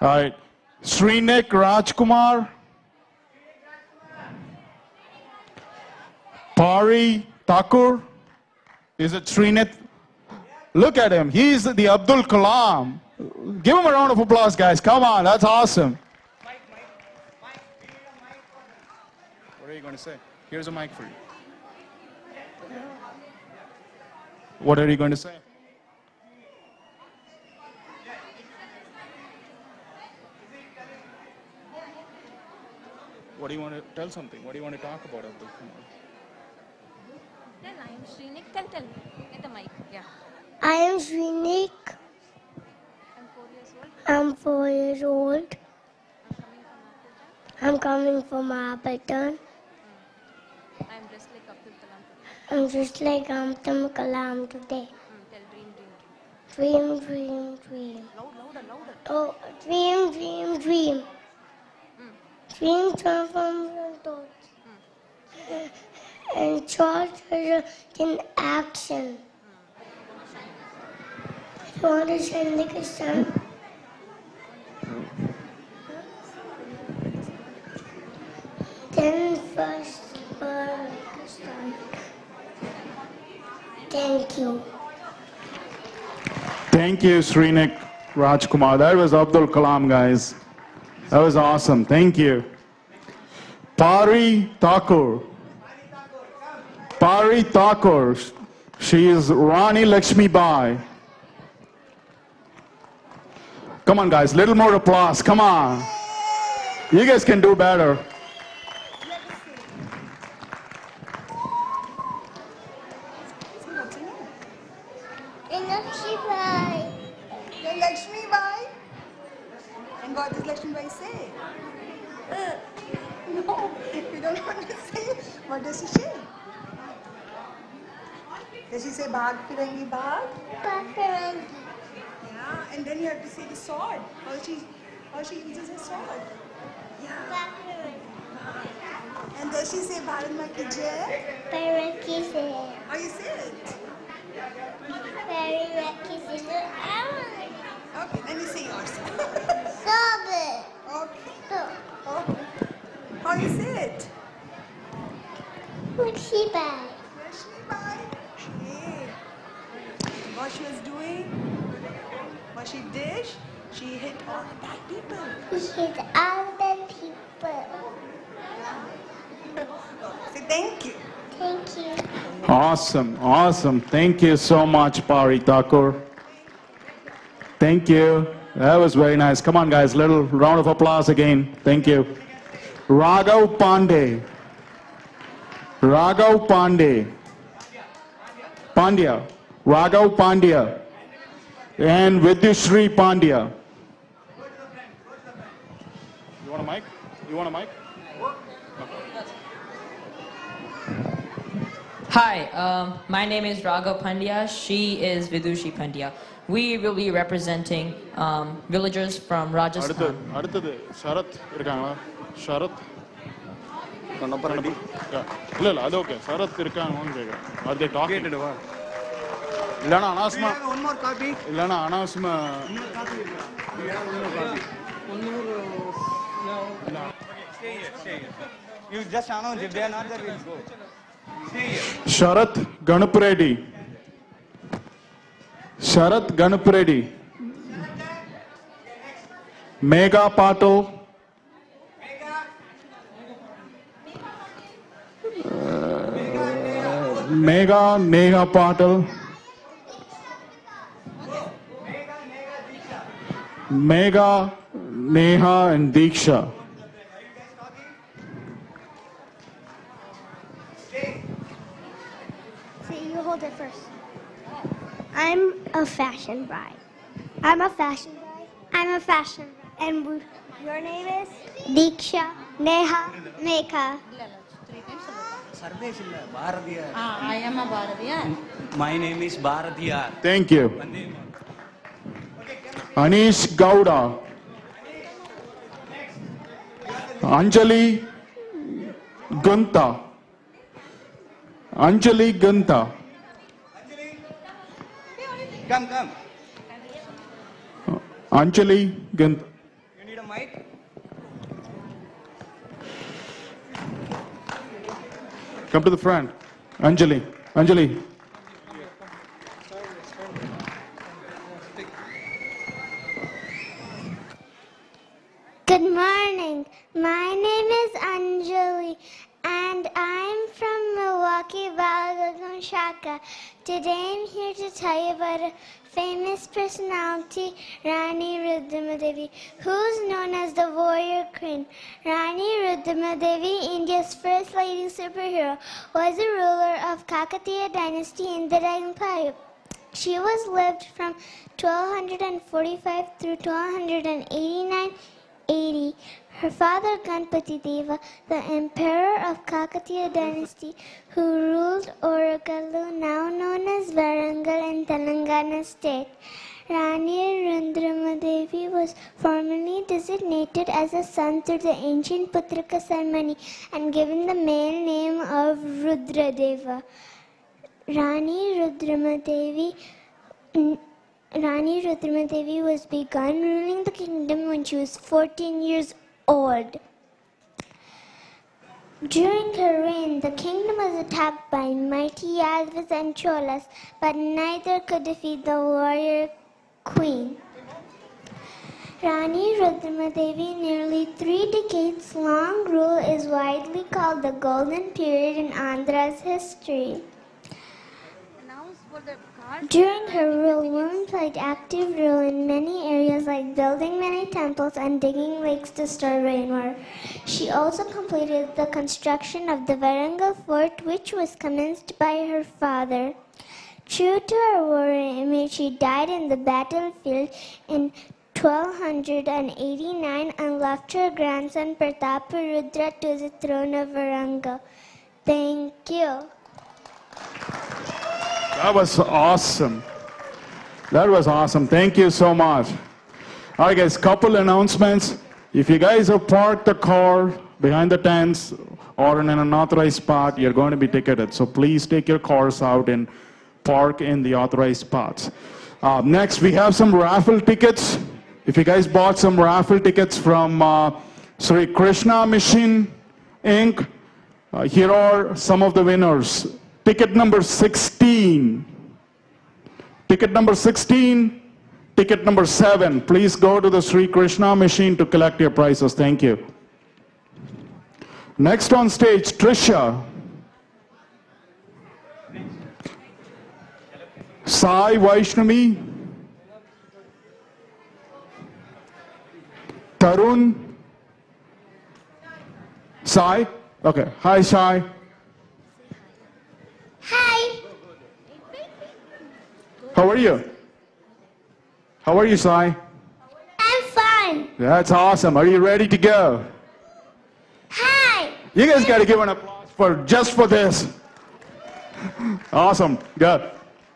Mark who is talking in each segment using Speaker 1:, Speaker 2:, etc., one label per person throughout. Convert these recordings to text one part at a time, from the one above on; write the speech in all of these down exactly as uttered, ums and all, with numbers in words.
Speaker 1: All right. Srinik Rajkumar. Pari Thakur. Is it Srinik? Look at him. He's the Abdul Kalam. Give him a round of applause, guys. Come on. That's awesome. What are you going to say? Here's a mic for you. What are you going to say? What do you want to tell something? What do you want to talk about, Abdul? Come on.
Speaker 2: Then I am Srinik. Tell, tell me. Get the mic. Yeah.
Speaker 3: I am Srinik.
Speaker 2: I'm four years old.
Speaker 3: I'm four years old. I'm coming from Appleton.
Speaker 2: I'm dressed like Abdul Kalam today.
Speaker 3: I'm just like Abdul Kalam today.
Speaker 2: Hmm, tell dream, dream, dream.
Speaker 3: Dream, dream, dream.
Speaker 2: Loud, louder, louder.
Speaker 3: Oh, dream, dream, dream. Dream transform from thoughts. And thoughts are in action. You want to send like a sun? Then first burn like a sun. Thank you.
Speaker 1: Thank you, Srinik Rajkumar. That was Abdul Kalam, guys. That was awesome. Thank you. Pari Thakur. Pari Thakur. She is Rani Lakshmi Bai. Come on, guys. Little more applause. Come on. You guys can do better.
Speaker 3: Lakshmi Bai.
Speaker 4: Then Lakshmi Bai. And what does Lakshmi Bai say? Uh, no, you don't want to say. What does she say? Does she say Bhag Firangi Bhag?
Speaker 3: Bhag Firangi.
Speaker 4: Yeah, and then you have to say the sword. How she, how she uses her sword. Yeah.
Speaker 3: Bhag Firangi.
Speaker 4: And does she say Bharat Maa Ki Jai?
Speaker 3: Bharat Ki Jai.
Speaker 4: How you say it?
Speaker 3: Bharat Ki Jai.
Speaker 4: Okay, then you say yours.
Speaker 3: Stop it.
Speaker 4: Okay. Okay. How you say it?
Speaker 3: Lakshmi Bai.
Speaker 4: Lakshmi Bai. Hey. What she was doing? What she did? She hit all the bad people.
Speaker 3: She hit all the people.
Speaker 4: Say thank you.
Speaker 3: Thank you.
Speaker 1: Awesome. Awesome. Thank you so much, Pari Thakur. Thank you. That was very nice. Come on, guys. Little round of applause again. Thank you. Raghav Pandey. Raghav Pandey. Pandya. Raghav Pandya. And Vidyashri Pandya. You want a mic? You want a mic?
Speaker 5: Hi, um, my name is Raghav Pandya. She is Vidushi Pandya. We will be representing um, villagers from Rajasthan.
Speaker 1: அடுத்தது சரத் இருக்காங்களா சரத் கண்ணப்பரடி இல்ல இல்ல அது okay Sarath இருக்காங்கன்னு கேக்குறேன் அது talk கேட்டுடுவா இல்லனா அனாஸ்மா
Speaker 6: one more copy
Speaker 1: இல்லனா அனாஸ்மா
Speaker 6: stay here stay here you just announce if they are not there we'll go stay here
Speaker 1: Sharath Ganapreddy Sharath Ganapreddy Mega Patil uh, Mega Neha Patil Mega Neha and Diksha.
Speaker 3: See, you hold it first. I'm a fashion bride. I'm a fashion bride. I'm a fashion bride. And we, your name is? Diksha, Neha, Meka.
Speaker 6: Sarvesh illa Bharatiyar
Speaker 2: Ah, I am a Bharatiyar.
Speaker 6: my name is Bharatiyar
Speaker 1: Thank you. Anish Gowda. Anjali Gunta. Anjali Gunta.
Speaker 6: come come
Speaker 1: Anjali Gunta. Come to the front. Anjali. Anjali.
Speaker 3: Good morning. My name is Anjali and I'm from Milwaukee, Balagam Shaka. Today I'm here to tell you about a famous personality, Rani Rudramadevi, who's known as the warrior queen. Rani Rudramadevi, India's first leading superhero, was a ruler of Kakatiya dynasty in the empire. She was lived from twelve forty-five through twelve eighty-nine eighty. Her father Ganpati Deva, the emperor of Kakatiya dynasty, who ruled Oragallu, now known as Warangal in Telangana state. Rani Rudramadevi was formally designated as a son through the ancient Putrika ceremony and given the male name of Rudradeva. Rani Rudramadevi Rani Rudramadevi was begun ruling the kingdom when she was fourteen years old. During her reign, the kingdom was attacked by mighty Yadavas and Cholas, but neither could defeat the warrior queen. Rani Rudramadevi, nearly three decades long rule, is widely called the golden period in Andhra's history. During her rule, women played active role in many areas like building many temples and digging lakes to store rainwater. She also completed the construction of the Warangal fort, which was commenced by her father. True to her warrior image, she died in the battlefield in twelve eighty-nine and left her grandson Prataparudra to the throne of Warangal. Thank you.
Speaker 1: That was awesome. That was awesome. Thank you so much. All right, guys, couple announcements. If you guys have parked the car behind the tents or in an unauthorized spot, you're going to be ticketed. So please take your cars out and park in the authorized spots. Uh, next, we have some raffle tickets. If you guys bought some raffle tickets from uh, Sri Krishna Mission, Incorporated, uh, here are some of the winners. Ticket number sixteen. Ticket number sixteen. Ticket number seven. Please go to the Sri Krishna machine to collect your prizes. Thank you. Next on stage, Trisha. Sai Vaishnavi. Tarun. Sai. Okay. Hi, Sai.
Speaker 3: Hi.
Speaker 1: How are you? How are you, Sai?
Speaker 3: I'm fine.
Speaker 1: That's awesome. Are you ready to go?
Speaker 3: Hi.
Speaker 1: You guys got to give an applause for just for this. Awesome. Go.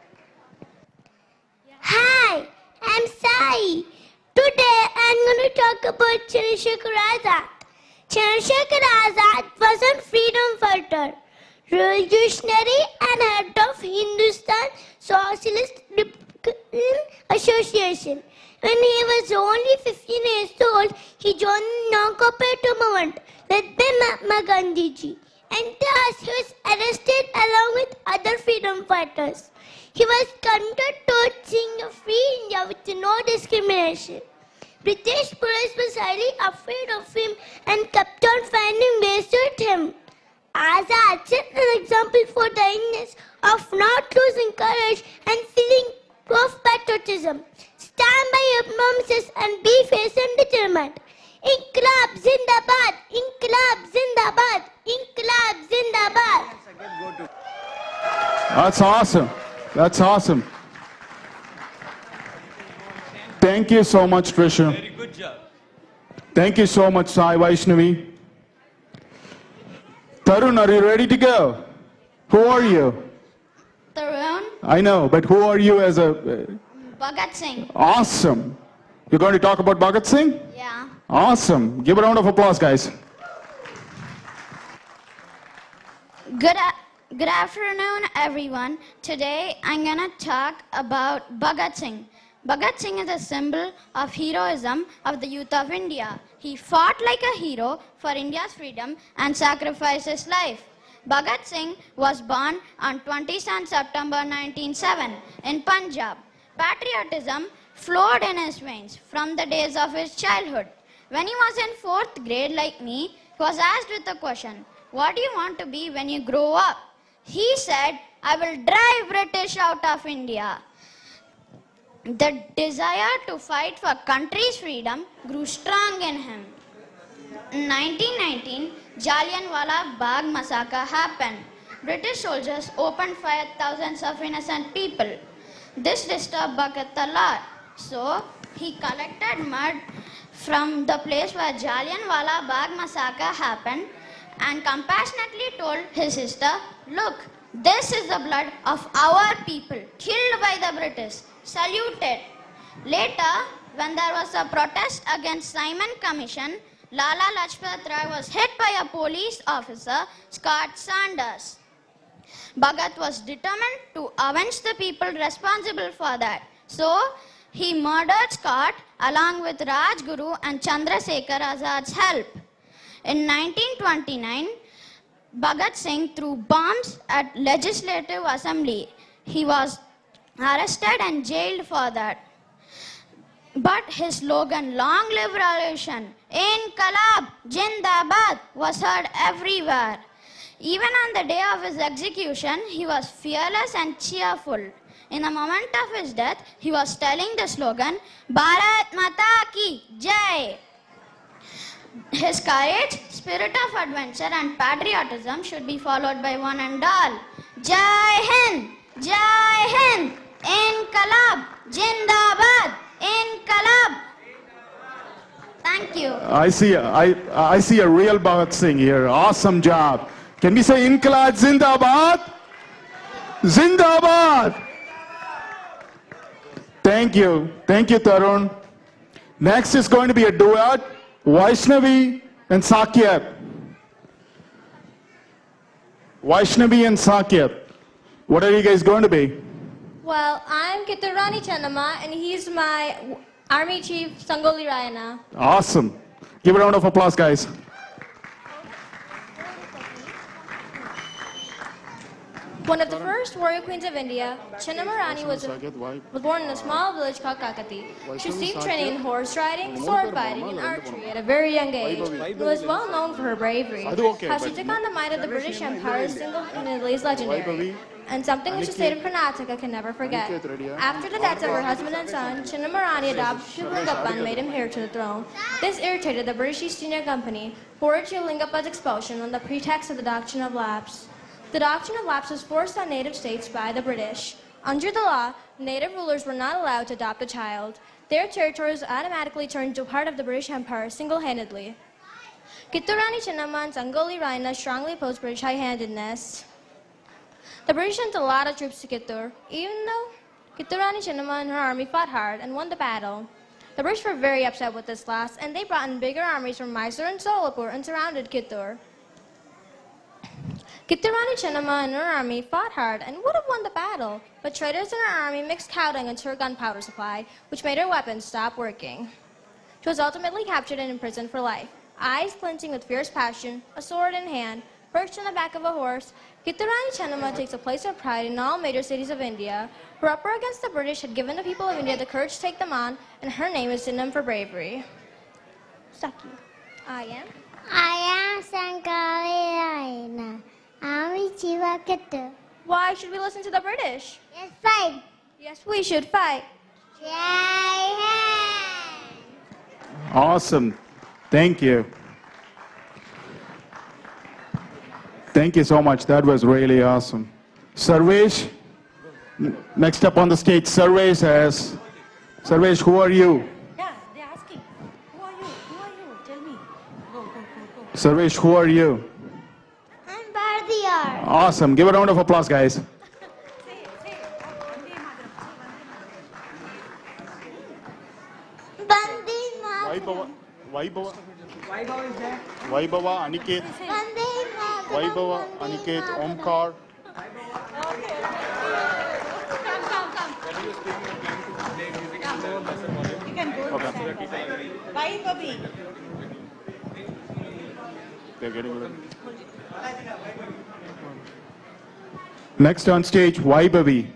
Speaker 3: Hi, I'm Sai. Today I'm going to talk about Chandrasekhar Azad. Chandrasekhar Azad was a freedom fighter, revolutionary and head of Hindustan Socialist Republican Association. When he was only fifteen years old, he joined the non-cooperative movement led by Mahatma Gandhi ji. And thus he was arrested along with other freedom fighters. He was committed towards seeing a free India with no discrimination. British police was highly afraid of him and kept on finding ways to hit him. Azad set an example for the Indians of not losing courage and feeling of patriotism. Stand by your promises and be fierce and determined. Inqilab Zindabad! Inqilab Zindabad! Inqilab Zindabad!
Speaker 1: That's awesome. That's awesome. Thank you so much, Trisha.
Speaker 6: Very good job.
Speaker 1: Thank you so much, Sai Vaishnavi. Tarun, are you ready to go? Who are you?
Speaker 7: Tarun,
Speaker 1: I know, but who are you as a...
Speaker 7: Bhagat Singh.
Speaker 1: Awesome. You're going to talk about Bhagat Singh?
Speaker 7: Yeah.
Speaker 1: Awesome. Give a round of applause, guys.
Speaker 7: Good, a- good afternoon, everyone. Today, I'm going to talk about Bhagat Singh. Bhagat Singh is a symbol of heroism of the youth of India. He fought like a hero for India's freedom and sacrificed his life. Bhagat Singh was born on twenty-seventh September nineteen oh seven in Punjab. Patriotism flowed in his veins from the days of his childhood. When he was in fourth grade like me, he was asked with a question, "What do you want to be when you grow up?" He said, "I will drive British out of India." The desire to fight for country's freedom grew strong in him. In nineteen nineteen, Jallianwala Bagh massacre happened. British soldiers opened fire at thousands of innocent people. This disturbed Bhagat a lot. So, he collected mud from the place where Jallianwala Bagh massacre happened and compassionately told his sister, "Look, this is the blood of our people killed by the British. Salute it." Later, when there was a protest against Simon Commission, Lala Lajpat Rai was hit by a police officer, Scott Sanders. Bhagat was determined to avenge the people responsible for that. So, he murdered Scott along with Rajguru and Chandrasekhar Azad's help. In nineteen twenty-nine, Bhagat Singh threw bombs at Legislative Assembly. He was arrested and jailed for that. But his slogan, "Long live revolution, Inqilab Jindabad," was heard everywhere. Even on the day of his execution, he was fearless and cheerful. In the moment of his death, he was telling the slogan, "Bharat Mata Ki Jai." His courage, spirit of adventure and patriotism should be followed by one and all. Jai Hind! Jai Hind! Inqilab Jindabad! Inqilab! Thank you.
Speaker 1: I see, I, I see a real Bhagat Singh here. Awesome job. Can we say Inqilab Zindabad? Zindabad! Thank you. Thank you, Tarun. Next is going to be a duet, Vaishnavi and Sakyat. Vaishnavi and Sakyat. What are you guys going to be?
Speaker 2: Well, I'm Kiturani Channama, and he's my Army Chief Sangoli Rayana.
Speaker 1: Awesome. Give a round of applause, guys.
Speaker 2: One of the first warrior queens of India, Chennamma Rani was, a, was born in a small village called Kakati. She received training in horse riding, sword fighting, and archery at a very young age, and was well known for her bravery. How she took on the might of the British Empire single-handedly is legendary, and something which the state of Karnataka can never forget. After the deaths of her husband and son, Chennamma Rani adopted Shivlingappa and made him heir to the throne. This irritated the British East India Company, who ordered Shivlingappa's expulsion on the pretext of the doctrine of lapse. The doctrine of lapse was forced on native states by the British. Under the law, native rulers were not allowed to adopt a child. Their territories automatically turned into part of the British Empire single-handedly. Kitturani Chennamma and Sangoli Rayana strongly opposed British high-handedness. The British sent a lot of troops to Kittur, even though Kitturani Chennamma and her army fought hard and won the battle. The British were very upset with this loss, and they brought in bigger armies from Mysore and Solapur and surrounded Kittur. Kitturani Chennamma and her army fought hard and would have won the battle, but traitors in her army mixed cow dung into her gunpowder supply, which made her weapons stop working. She was ultimately captured and imprisoned for life. Eyes glinting with fierce passion, a sword in hand, perched on the back of a horse, Kitturani Chennamma takes a place of pride in all major cities of India. Her upper against the British had given the people of India the courage to take them on, and her name is synonym for bravery. Saki. I am.
Speaker 3: I am Sangoli Rayana. Army Chief of Kittur.
Speaker 2: Why should we listen to the British?
Speaker 3: Yes, fight.
Speaker 2: Yes, we should fight.
Speaker 3: Jai Hind.
Speaker 1: Awesome. Thank you. Thank you so much. That was really awesome. Sarvesh, next up on the stage, Sarvesh has. Sarvesh, who are you?
Speaker 8: Yeah, they're asking. Who are you? Who are you? Tell me. Go, go, go, go.
Speaker 1: Sarvesh, who are you?
Speaker 3: I'm Bharatiyar.
Speaker 1: Awesome. Give a round of applause, guys.
Speaker 8: Say it, say it.
Speaker 3: Vande Mataram.
Speaker 1: Vaibhava. Vaibhava.
Speaker 6: Vaibhav is there.
Speaker 1: Vaibhava, Aniket.
Speaker 3: Vande Mataram.
Speaker 1: Vaibhava,
Speaker 3: Vande
Speaker 1: Aniket,
Speaker 3: Mataram.
Speaker 1: Omkar.
Speaker 8: You can go.
Speaker 1: Okay.
Speaker 8: Bye, Bobby.
Speaker 1: They're getting ready. Next on stage, Vaibavi.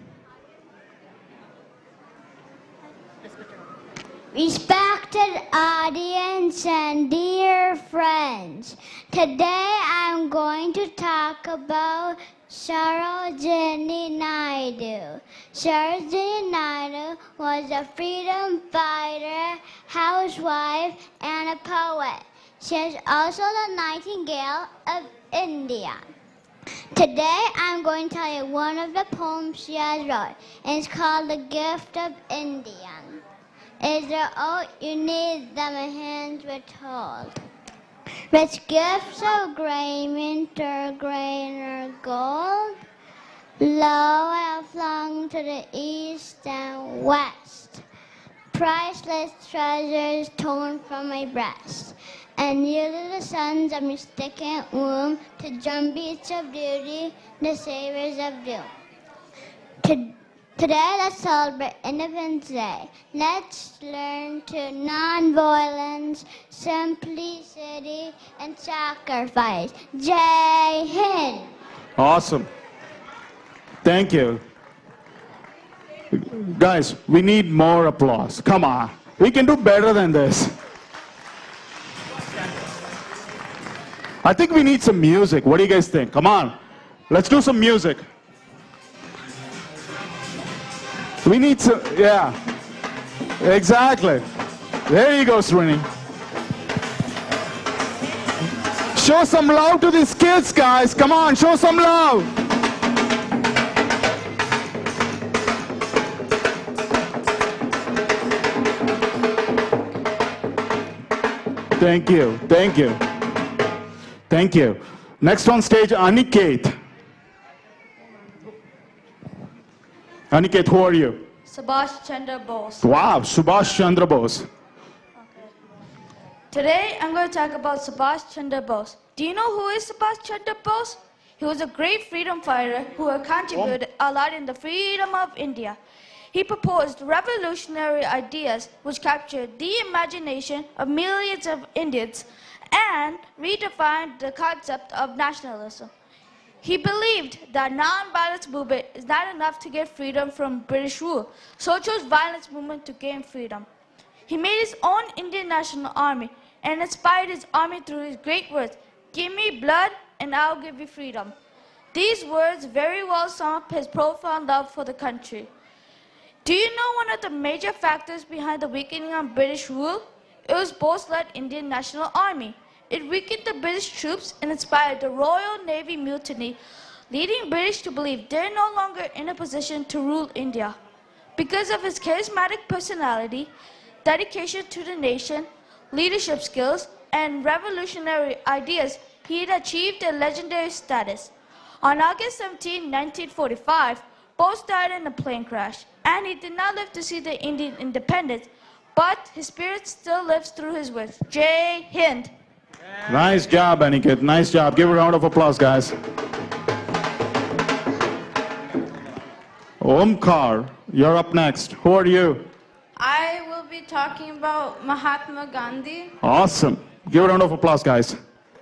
Speaker 3: Respected audience and dear friends, today I'm going to talk about Sarojini Naidu. Sarojini Naidu was a freedom fighter, housewife, and a poet. She is also the Nightingale of India. Today I'm going to tell you one of the poems she has wrote, and it's called The Gift of India. Is there all you need that my hands were told? Rich gifts of grain, winter grain or gold, lo, I have flung to the east and west, priceless treasures torn from my breast, and yielded the sons of mistaken womb to drumbeats of beauty, the savors of doom. To Today, let's celebrate Independence Day. Let's learn to non-violence, simplicity, and sacrifice. Jai Hind.
Speaker 1: Awesome. Thank you. Guys, we need more applause. Come on. We can do better than this. I think we need some music. What do you guys think? Come on. Let's do some music. We need to, yeah, exactly. There you go, Srini. Show some love to these kids, guys. Come on, show some love. Thank you, thank you. Thank you. Next on stage, Aniket. Aniket, who are you?
Speaker 9: Subhash Chandra Bose.
Speaker 1: Wow, Subhash Chandra Bose.
Speaker 9: Today I'm going to talk about Subhash Chandra Bose. Do you know who is Subhash Chandra Bose? He was a great freedom fighter who had contributed a lot in the freedom of India. He proposed revolutionary ideas which captured the imagination of millions of Indians and redefined the concept of nationalism. He believed that non-violence movement is not enough to get freedom from British rule, so chose violence movement to gain freedom. He made his own Indian National Army and inspired his army through his great words, "Give me blood and I'll give you freedom." These words very well sum up his profound love for the country. Do you know one of the major factors behind the weakening of British rule? It was Bose-led Indian National Army. It weakened the British troops and inspired the Royal Navy mutiny, leading British to believe they're no longer in a position to rule India. Because of his charismatic personality, dedication to the nation, leadership skills, and revolutionary ideas, he had achieved a legendary status. On August seventeenth, nineteen forty-five, Bose died in a plane crash, and he did not live to see the Indian independence, but his spirit still lives through his words. Jai Hind.
Speaker 1: Nice job, Aniket. Nice job. Give a round of applause, guys. Omkar, you're up next. Who are you?
Speaker 10: I will be talking about Mahatma Gandhi.
Speaker 1: Awesome. Give a round of applause, guys.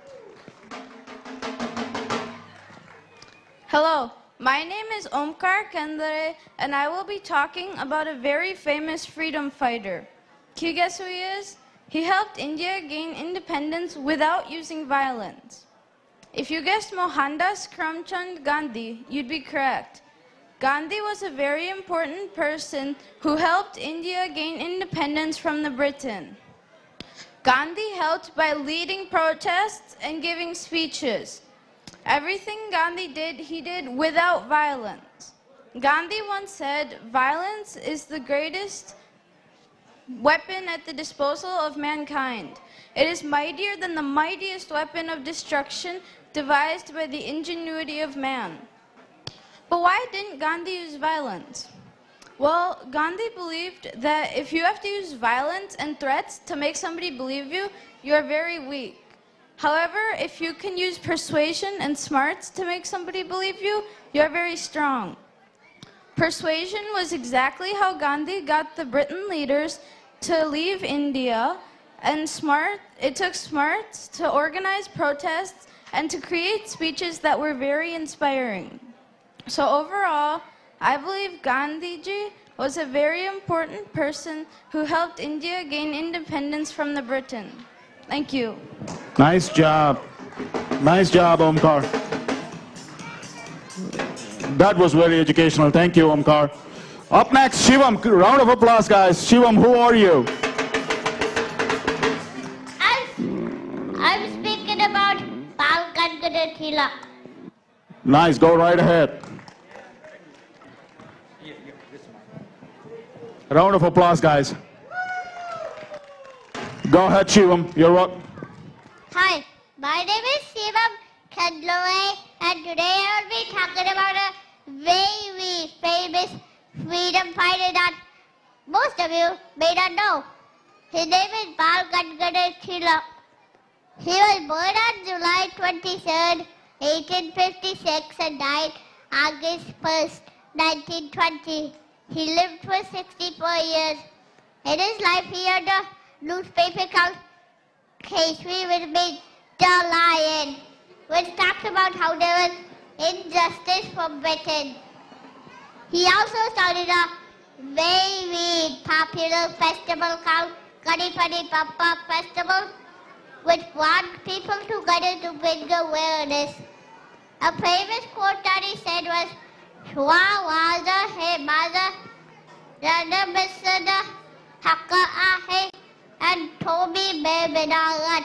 Speaker 10: Hello, my name is Omkar Kendare, and I will be talking about a very famous freedom fighter. Can you guess who he is? He helped India gain independence without using violence. If you guessed Mohandas Karamchand Gandhi, you'd be correct. Gandhi was a very important person who helped India gain independence from the Britain. Gandhi helped by leading protests and giving speeches. Everything Gandhi did, he did without violence. Gandhi once said, "Violence is the greatest weapon at the disposal of mankind. It is mightier than the mightiest weapon of destruction devised by the ingenuity of man." But why didn't Gandhi use violence? Well, Gandhi believed that if you have to use violence and threats to make somebody believe you, you are very weak. However, if you can use persuasion and smarts to make somebody believe you, you are very strong. Persuasion was exactly how Gandhi got the Britain leaders to leave India, and smart, it took smarts to organize protests and to create speeches that were very inspiring. So overall, I believe Gandhiji was a very important person who helped India gain independence from the Britain. Thank you.
Speaker 1: Nice job. Nice job, Omkar. That was very educational. Thank you, Omkar. Up next, Shivam. Round of applause, guys. Shivam, who are you?
Speaker 3: I'm, I'm speaking about Bal Gangadhar Tilak.
Speaker 1: Nice. Go right ahead. Round of applause, guys. Go ahead, Shivam. You're up.
Speaker 3: Hi, my name is Shivam Kandlore, and today I will be talking about a very famous freedom fighter that most of you may not know. His name is Bal Gangadhar Tilak. He was born on July twenty-third, eighteen fifty-six and died August first, nineteen twenty. He lived for sixty-four years. In his life, he had a newspaper called Keshri, which means the Lion, which talks about how there was injustice from Britain. He also started a very popular festival called Ganipati Bappa Festival, which brought people together to bring awareness. A famous quote that he said was, Shwa Waza He Maza Rana Misada Haka Ahe and Toby Bebedarat,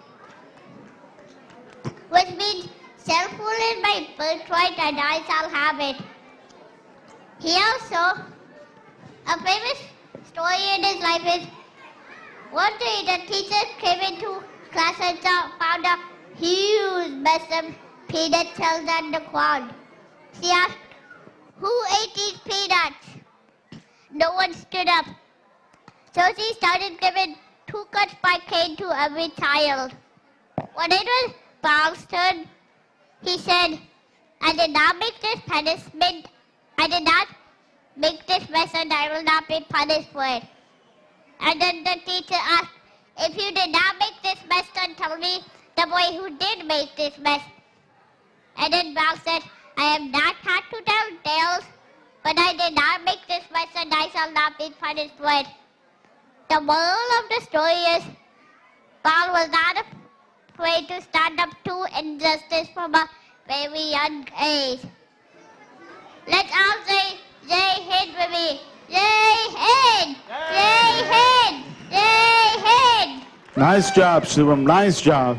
Speaker 3: which means self-rule is my birthright and I shall have it. He also, a famous story in his life is, one day the teacher came into class and found a huge mess of peanut shells on the ground. She asked, who ate these peanuts? No one stood up. So she started giving two cuts by cane to every child. When it was Bal's turn, he said, I did not make this punishment. I did not make this mess and I will not be punished for it. And then the teacher asked, if you did not make this mess, then tell me the boy who did make this mess. And then Bal said, I am not taught to tell tales, but I did not make this mess and I shall not be punished for it. The moral of the story is, Bal was not afraid to stand up to injustice from a very young age. Let's all say, Jai Hind with me. Jai Hind! Jai Hind! Jai Hind!
Speaker 1: Nice job, Shivam. Nice job.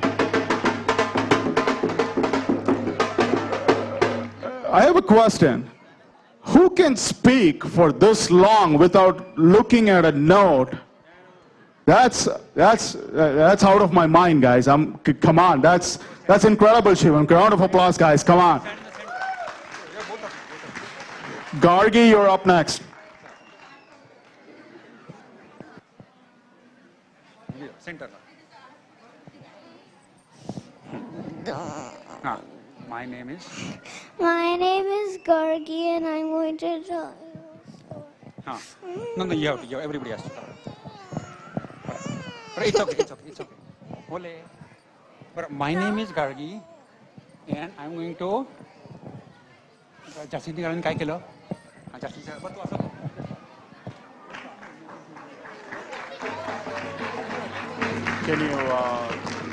Speaker 1: I have a question. Who can speak for this long without looking at a note? That's that's uh, that's out of my mind, guys. I'm c- come on. That's that's incredible, Shivam. Round of applause, guys. Come on. Gargi, you're up next.
Speaker 6: Center. Ah, my name is.
Speaker 3: My name is Gargi and I'm going to tell you a story.
Speaker 6: Ah. No, no, you have to. You, everybody has to. But it's okay. It's okay. It's okay. Ole. But my name is Gargi, and I'm going to. Justin, karen kai kelo. Justin, what was it?
Speaker 1: Can you? Uh...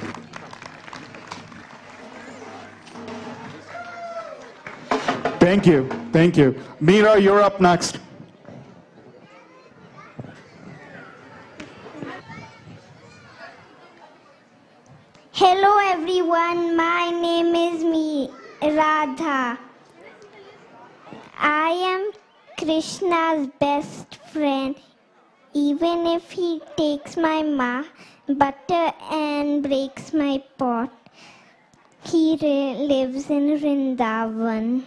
Speaker 1: Thank you. Thank you. Meera, you're up next.
Speaker 3: Hello everyone, my name is me, Radha. I am Krishna's best friend. Even if he takes my ma butter and breaks my pot, he re- lives in Vrindavan.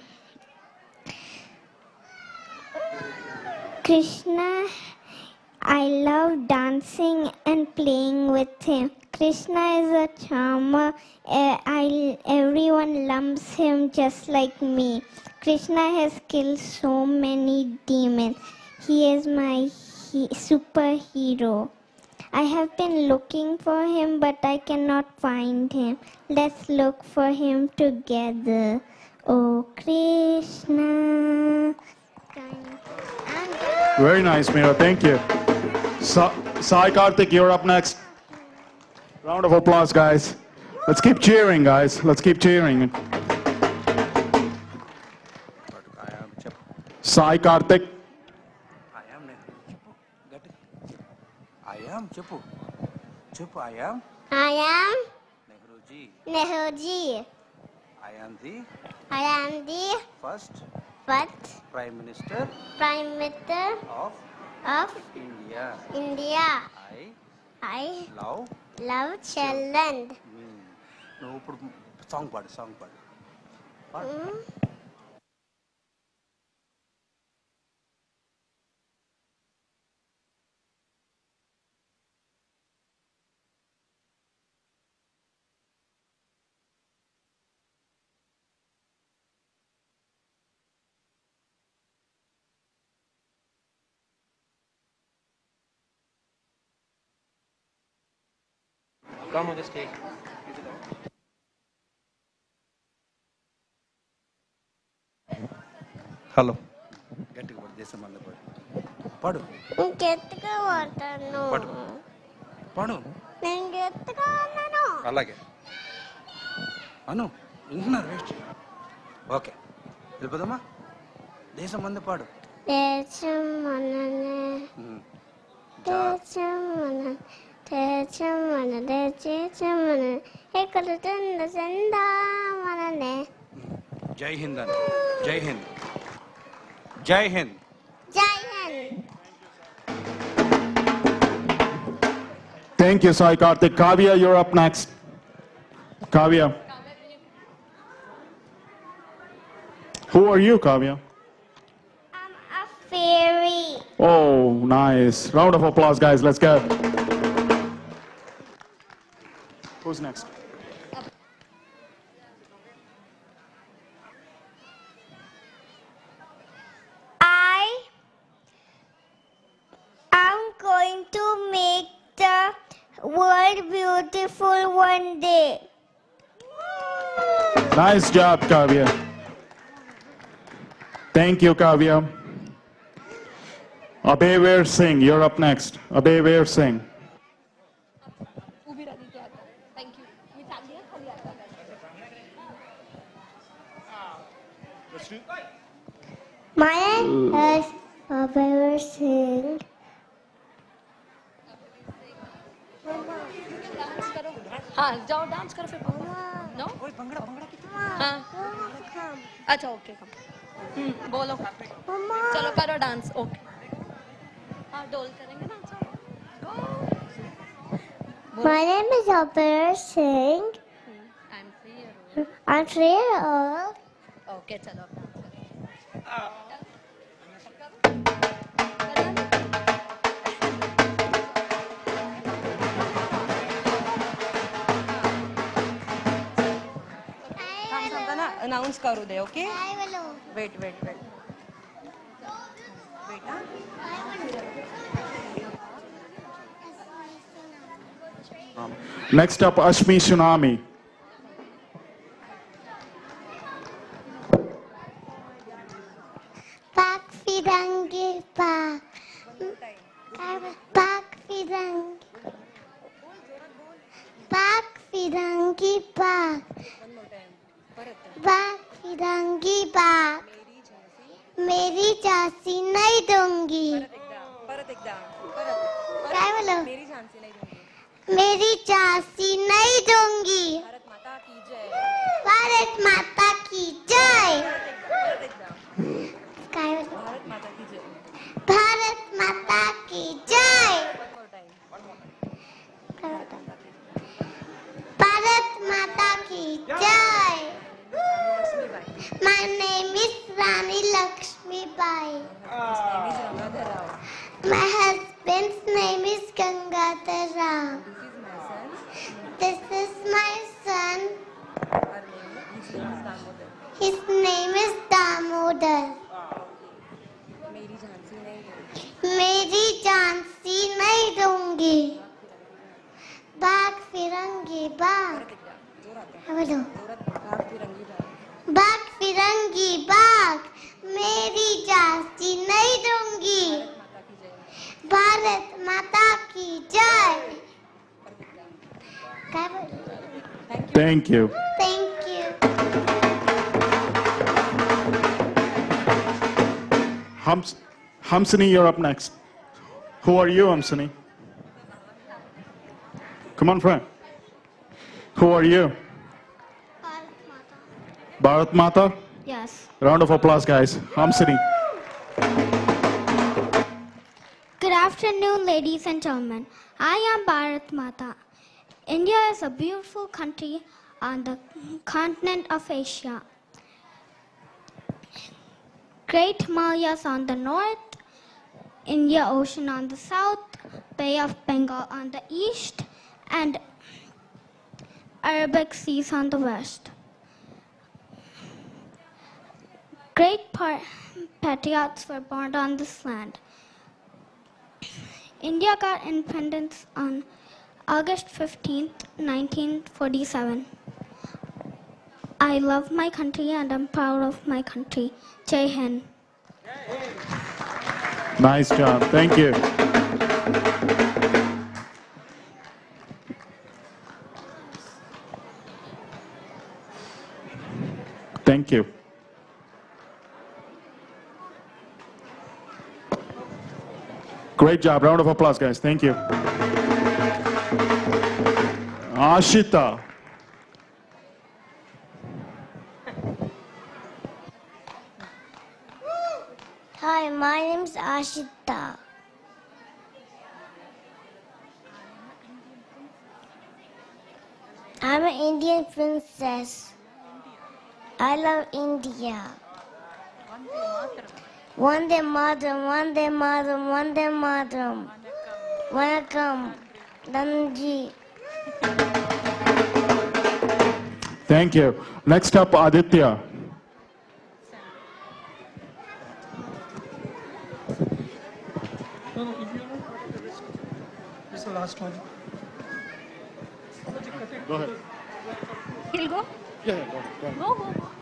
Speaker 3: Krishna, I love dancing and playing with him. Krishna is a charmer. Uh, I, everyone loves him just like me. Krishna has killed so many demons. He is my he, superhero. I have been looking for him, but I cannot find him. Let's look for him together. Oh, Krishna.
Speaker 1: Very nice, Mira. Thank you. Sa Sai Karthik, you're up next. Round of applause, guys. Let's keep cheering, guys. Let's keep cheering. Sai Karthik.
Speaker 11: I am I am Chupu. Chupu, I am.
Speaker 3: I am
Speaker 11: Nehruji.
Speaker 3: Nehruji.
Speaker 11: I am the
Speaker 3: I am the
Speaker 11: first
Speaker 3: first
Speaker 11: Prime Minister
Speaker 3: Prime Minister
Speaker 11: of
Speaker 3: of
Speaker 11: India.
Speaker 3: India.
Speaker 11: I
Speaker 3: I
Speaker 11: love
Speaker 3: love children.
Speaker 11: No, song pad, song pad.
Speaker 3: Mm.
Speaker 11: Come on the stage. Hello. Get to this man the bird. Padu.
Speaker 3: గట్టిగా వాడతాను
Speaker 11: Padu. Padu.
Speaker 3: నేను గట్టిగా ఉన్నాను
Speaker 11: అలాగే అను వింటున్నారు waste okay వెళ్ళిపోదామా దేశం మంది పాడు
Speaker 3: దేశం మననే దేశం మన దేశం మన దేశం మన ఎక్కడ చంద చంద మననే
Speaker 11: జై హింద్ అని జై హింద్ జై హింద్
Speaker 3: జై Hind.
Speaker 1: Thank you, Sai Karthik. Kavya, you're up next. Kavya. Who are you, Kavya?
Speaker 3: I'm a fairy.
Speaker 1: Oh, nice. Round of applause, guys. Let's go. Who's next?
Speaker 3: I am going to make the world beautiful one day.
Speaker 1: Nice job, Kavya. Thank you, Kavya. Abhayveer Singh, you're up next. Abhayveer Singh.
Speaker 3: My name is Abhayveer Singh.
Speaker 12: हाँ जाओ dance करो फिर no
Speaker 8: ओए भंगड़ा भंगड़ा कितना
Speaker 12: हाँ अच्छा okay कम हम्म बोलो चलो करो डांस ओके हाँ डोल करेंगे ना चलो
Speaker 3: My name is Abhayveer Singh.
Speaker 12: I'm three year old
Speaker 3: I'm three years old.
Speaker 12: Okay चलो अब डांस
Speaker 8: अनाउंस करू दे okay
Speaker 3: Hi, hello.
Speaker 8: Wait wait wait बेटा
Speaker 1: Next up, Ashmi Tsunami.
Speaker 3: Pak Firangi Pak. Pak Firangi. Pak Firangi Pak. Pak Firangi Pak. मेरी झांसी नहीं दूंगी.
Speaker 8: परत एकदा परत
Speaker 3: काय बोलो?
Speaker 8: मेरी झांसी नहीं दूंगी
Speaker 3: मेरी झांसी नहीं दूंगी.
Speaker 8: भारत माता की जय
Speaker 3: भारत माता की जय.
Speaker 8: परत एकदा
Speaker 3: काय बोलो?
Speaker 8: भारत माता की जय
Speaker 3: भारत माता की जय. भारत माता की जय. My name is Rani Lakshmi Bai. My husband's name is Gangadhar Rao. This is my son. His name is Damodar.
Speaker 8: मेरी झांसी नहीं दूंगी
Speaker 3: मेरी झांसी नहीं दूंगी. फिरंगी बाग बोलो बाग फिरंगी बाग मेरी चाची नहीं दूंगी भारत माता की जय
Speaker 1: Thank you.
Speaker 3: Thank you.
Speaker 1: Hums, Hamsini, you're up next. Who are you, Hamsini? Come on, friend. Who are you? Bharat Mata?
Speaker 3: Yes.
Speaker 1: Round of applause, guys. Hamsini.
Speaker 3: Good afternoon, ladies and gentlemen. I am Bharat Mata. India is a beautiful country on the continent of Asia. Great Himalayas on the north, Indian Ocean on the south, Bay of Bengal on the east, and Arabic Seas on the west. Great patriots were born on this land. India got independence on August fifteenth, nineteen forty-seven. I love my country and I'm proud of my country. Jai Hind.
Speaker 1: Nice job. Thank you. Thank you. Great job. Round of applause, guys. Thank you. Ashita.
Speaker 3: Hi, my name is Ashita. I'm an Indian princess. I love India. Vande Mataram, Vande Mataram, Vande Mataram. Vanakkam, Danji.
Speaker 1: Thank you. Next up, Aditya.
Speaker 13: No, no, if you're not at risk, this is the last one.
Speaker 1: Go ahead.
Speaker 12: He'll go?
Speaker 1: Yeah, yeah, go, go.
Speaker 12: Go, go, go.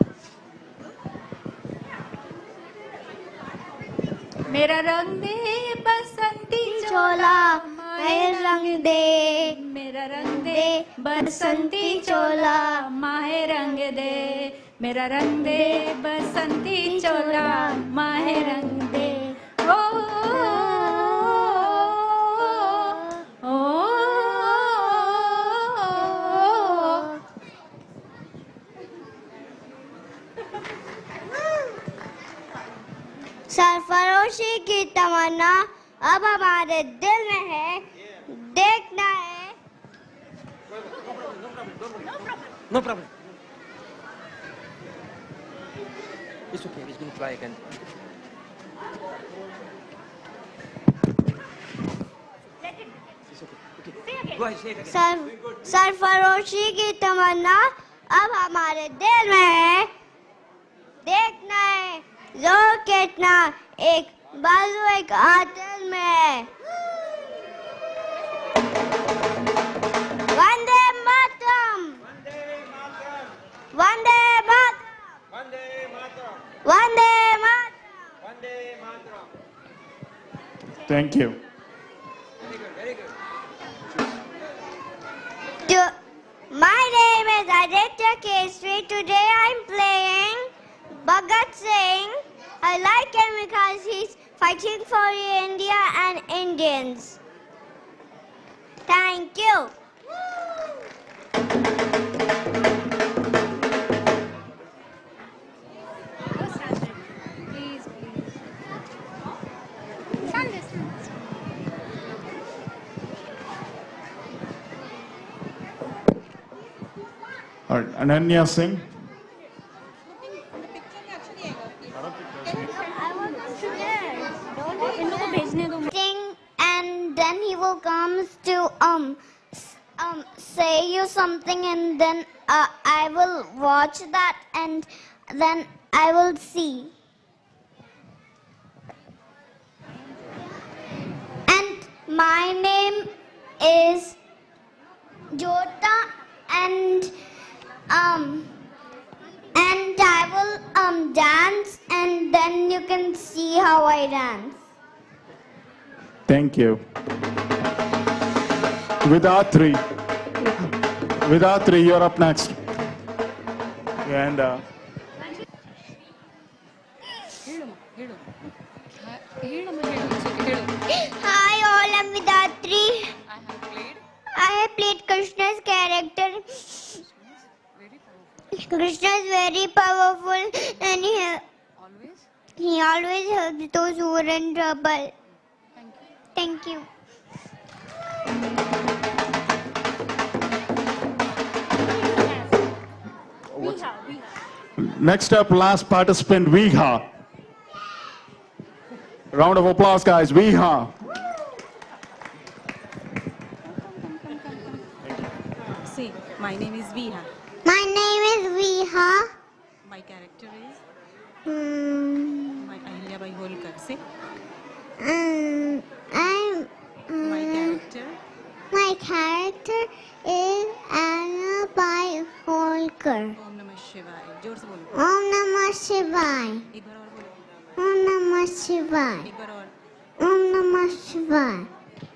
Speaker 12: मेरा रंग दे बसंती चोला माहे रंग दे मेरा रंग दे बसंती चोला माहे रंग दे मेरा रंग दे बसंती चोला माहे रंग दे ओ ओ
Speaker 3: सरफरोशी की तमन्ना अब हमारे दिल में है देखना है
Speaker 11: No problem. It's okay. He's going to try again. It's okay. Okay. Go ahead. Say it again.
Speaker 3: सर सरफरोशी की तमन्ना अब हमारे दिल में है देखना है जोर कितना एक बाजू एक आंचल में है Vande Mataram Vande Mataram Vande Mataram
Speaker 1: Thank you.
Speaker 11: Very good. Very good.
Speaker 3: To- My name is Aditya Kesri. Today I'm playing Bhagat Singh. I like him because he's fighting for India and Indians. Thank you.
Speaker 12: Please, please. Stand this.
Speaker 1: All right, Ananya Singh.
Speaker 3: Sing, and then he will come to um s- um say you something, and then uh, I will watch that, and then I will see. And my name is Jota, and um and I will um dance, and then you can see how I dance.
Speaker 1: Thank you. Vidatri. Vidatri, you're up next. And uh,
Speaker 3: Hi all, I'm Vidatri. I have played Krishna's character. Krishna is very powerful, and he, he always helps those who are in trouble. Thank you.
Speaker 1: next up, last participant, Viha. Round of applause, guys. Viha.
Speaker 8: See, my name is Viha.
Speaker 3: My name is Viha.
Speaker 8: My character is
Speaker 3: Hmm.
Speaker 8: my Ahilyabai Holkar. See,
Speaker 3: Um, I'm. Um,
Speaker 8: my character.
Speaker 3: My character is Anna Bai Holkar.
Speaker 8: Om Namah Shivaya. जोर से बोलो.
Speaker 3: Om Namah Shivaya.
Speaker 8: एक बार और बोलो.
Speaker 3: Om Namah Shivaya.
Speaker 8: एक बार और.
Speaker 3: Om Namah Shivaya.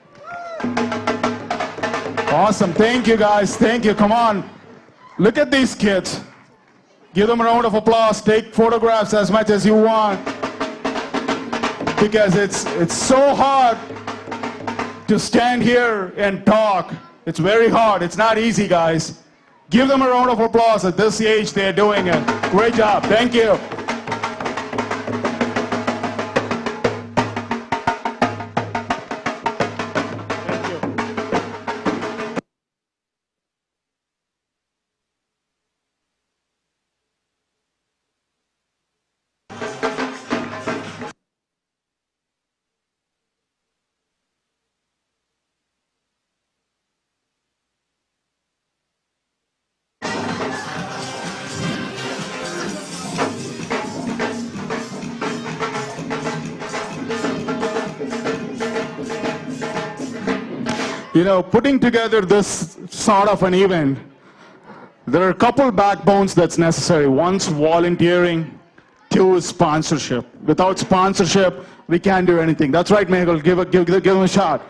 Speaker 1: Awesome. Thank you, guys. Thank you. Come on. Look at these kids. Give them a round of applause. Take photographs as much as you want. Because it's, it's so hard to stand here and talk. It's very hard. It's not easy, guys. Give them a round of applause. At this age, they're doing it. Great job. Thank you. You know, putting together this sort of an event, there are a couple backbones that's necessary. One's volunteering, two is sponsorship. Without sponsorship, we can't do anything. That's right, Mehul. Give, a, give, give him a shot.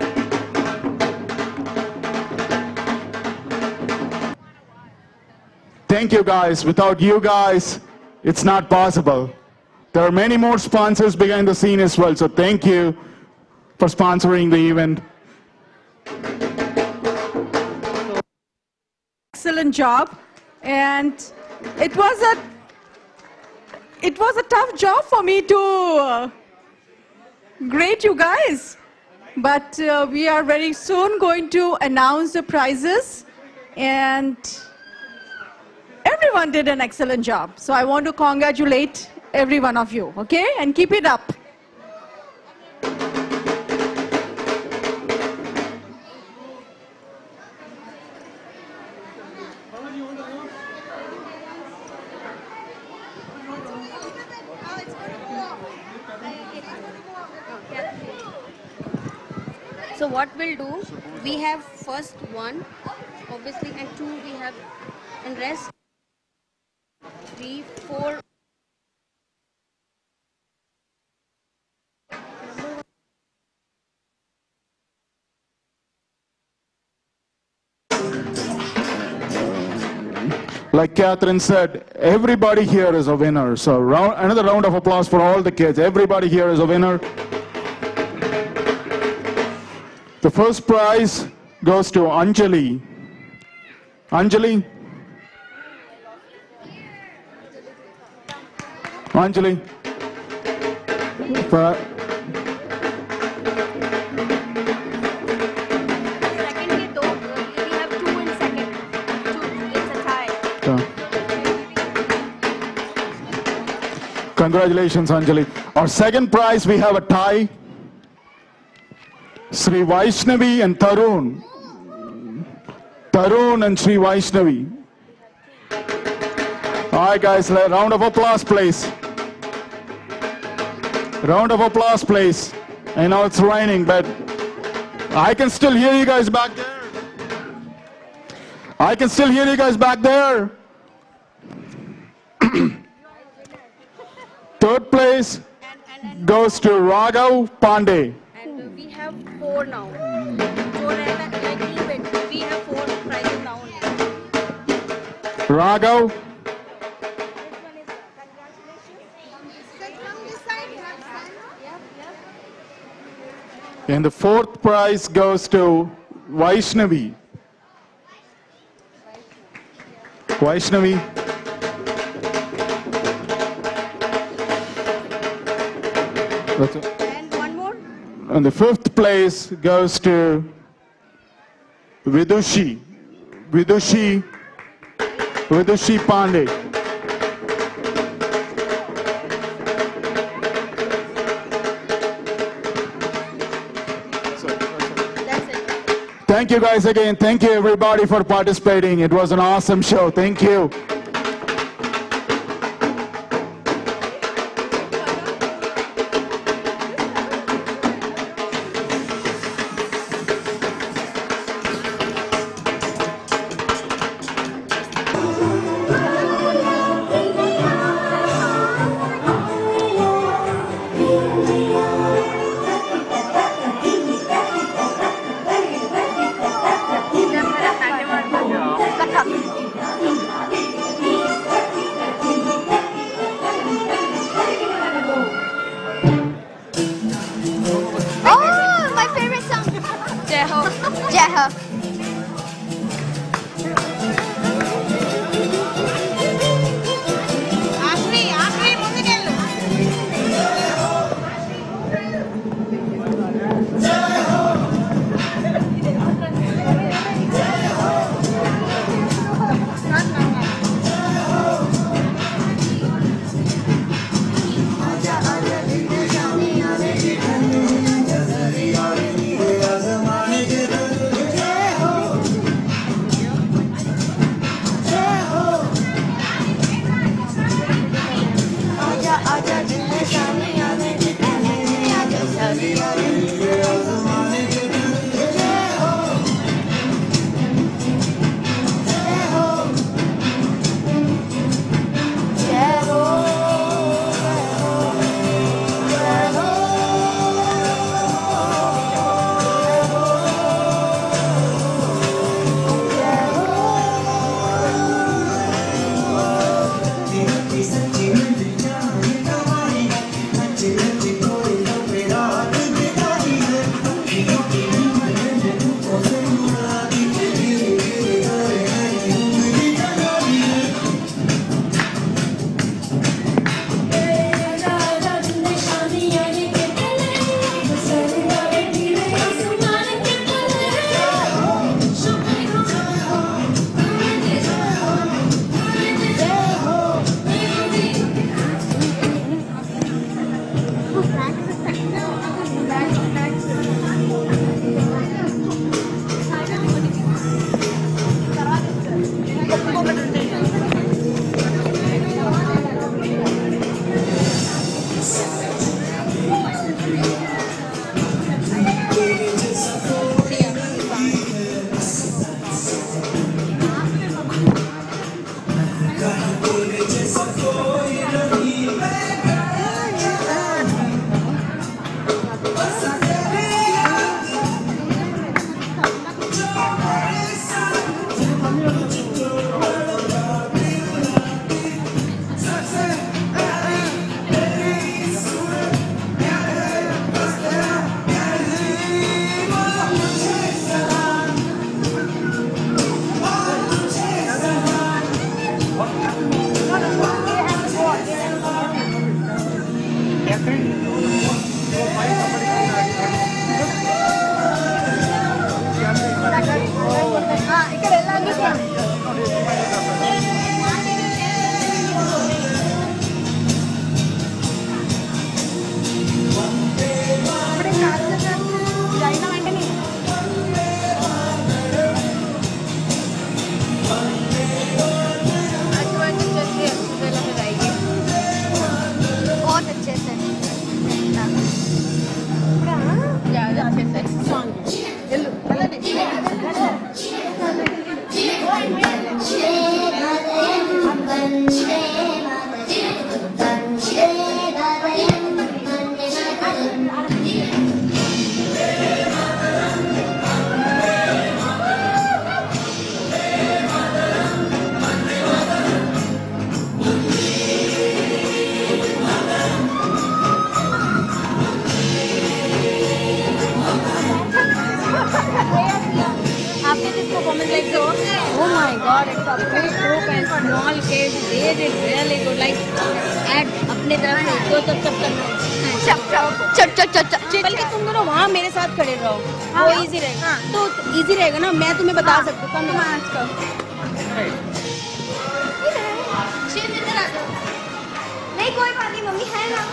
Speaker 1: Thank you, guys. Without you guys, it's not possible. There are many more sponsors behind the scene as well, so thank you for sponsoring the event.
Speaker 14: Excellent job, and it was a it was a tough job for me to uh, grade you guys, but uh, we are very soon going to announce the prizes, and everyone did an excellent job. So I want to congratulate every one of you, okay, and keep it up.
Speaker 15: So what we'll do, we have first one, obviously, and two we have, and rest, three, four.
Speaker 1: Like Catherine said, everybody here is a winner. So round, another round of applause for all the kids. Everybody here is a winner. The first prize goes to Anjali. Anjali? Anjali? For, Congratulations, Anjali. Our second prize, we have a tie. Sri Vaishnavi and Tarun. Tarun and Sri Vaishnavi. All right, guys, round of applause, please. Round of applause, please. I know it's raining, but I can still hear you guys back there. I can still hear you guys back there. Third place goes to Raghav Pandey.
Speaker 15: And uh, we have four now. So like event, we have four prizes now only.
Speaker 1: Raghav. And the fourth prize goes to Vaishnavi. Vaishnavi. That's it.
Speaker 15: And one more.
Speaker 1: And the fifth place goes to Vidushi. Vidushi. Vidushi Pandey. Thank you guys again. Thank you everybody for participating. It was an awesome show. Thank you.
Speaker 7: Oh, my favorite song. Jai Ho. Jai Ho.
Speaker 4: Ashri, Ashri, ముందుకెళ్ళు.
Speaker 15: After this performance, like, so, oh my God, it's a big group and small kids. They did really good. Like, add अपने तरफ से दो चप चप करना है. चप चप चप चप चप. बल्कि तुम दोनों वहाँ मेरे साथ खड़े रहो. वो इजी रहेगा. तो इजी रहेगा ना. मैं तुम्हें बता सकती हूँ. कम आज का.
Speaker 3: नहीं कोई बात नहीं मम्मी है ना.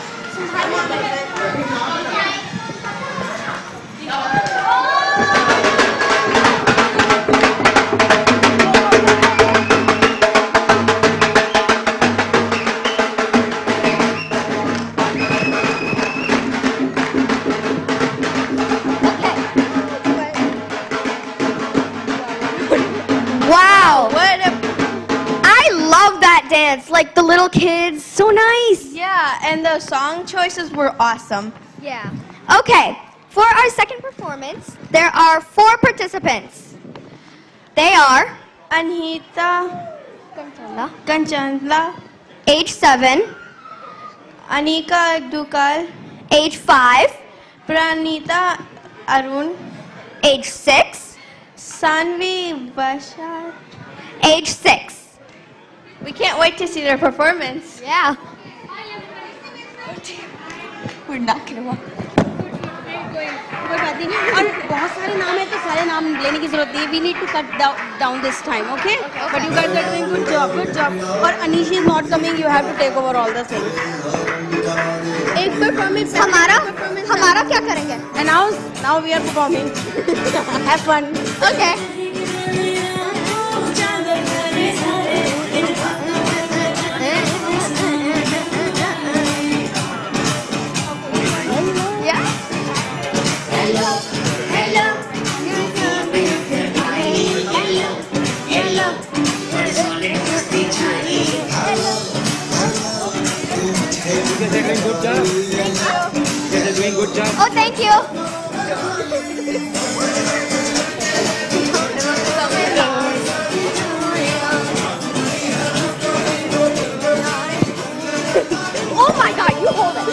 Speaker 16: Wow! What a, I love that dance. Like the little kids, so nice.
Speaker 10: Yeah, and the song choices were awesome.
Speaker 16: Yeah. Okay, for our second performance, there are four participants. They are
Speaker 10: Anhita
Speaker 16: Kanchanla,
Speaker 10: Kanchanla,
Speaker 16: age seven,
Speaker 10: Anika Dukal,
Speaker 16: age five,
Speaker 10: Pranita Arun,
Speaker 16: age six,
Speaker 10: Sanvi Bashar,
Speaker 16: age six.
Speaker 10: We can't wait to see their performance.
Speaker 16: Yeah.
Speaker 15: We're not gonna walk. कोई बात नहीं. और बहुत सारे नाम हैं तो सारे नाम लेने की जरूरत नहीं. We need to cut down this time, okay? But you guys are doing good job, good job. और Anish is not coming. You have to take over all the things. एक performance.
Speaker 16: हमारा हमारा क्या करेंगे?
Speaker 15: Announce. Now we are performing. Have fun.
Speaker 16: Okay.
Speaker 11: They're doing good job. They're doing good job.
Speaker 16: Oh, thank you. Oh my God, you hold it.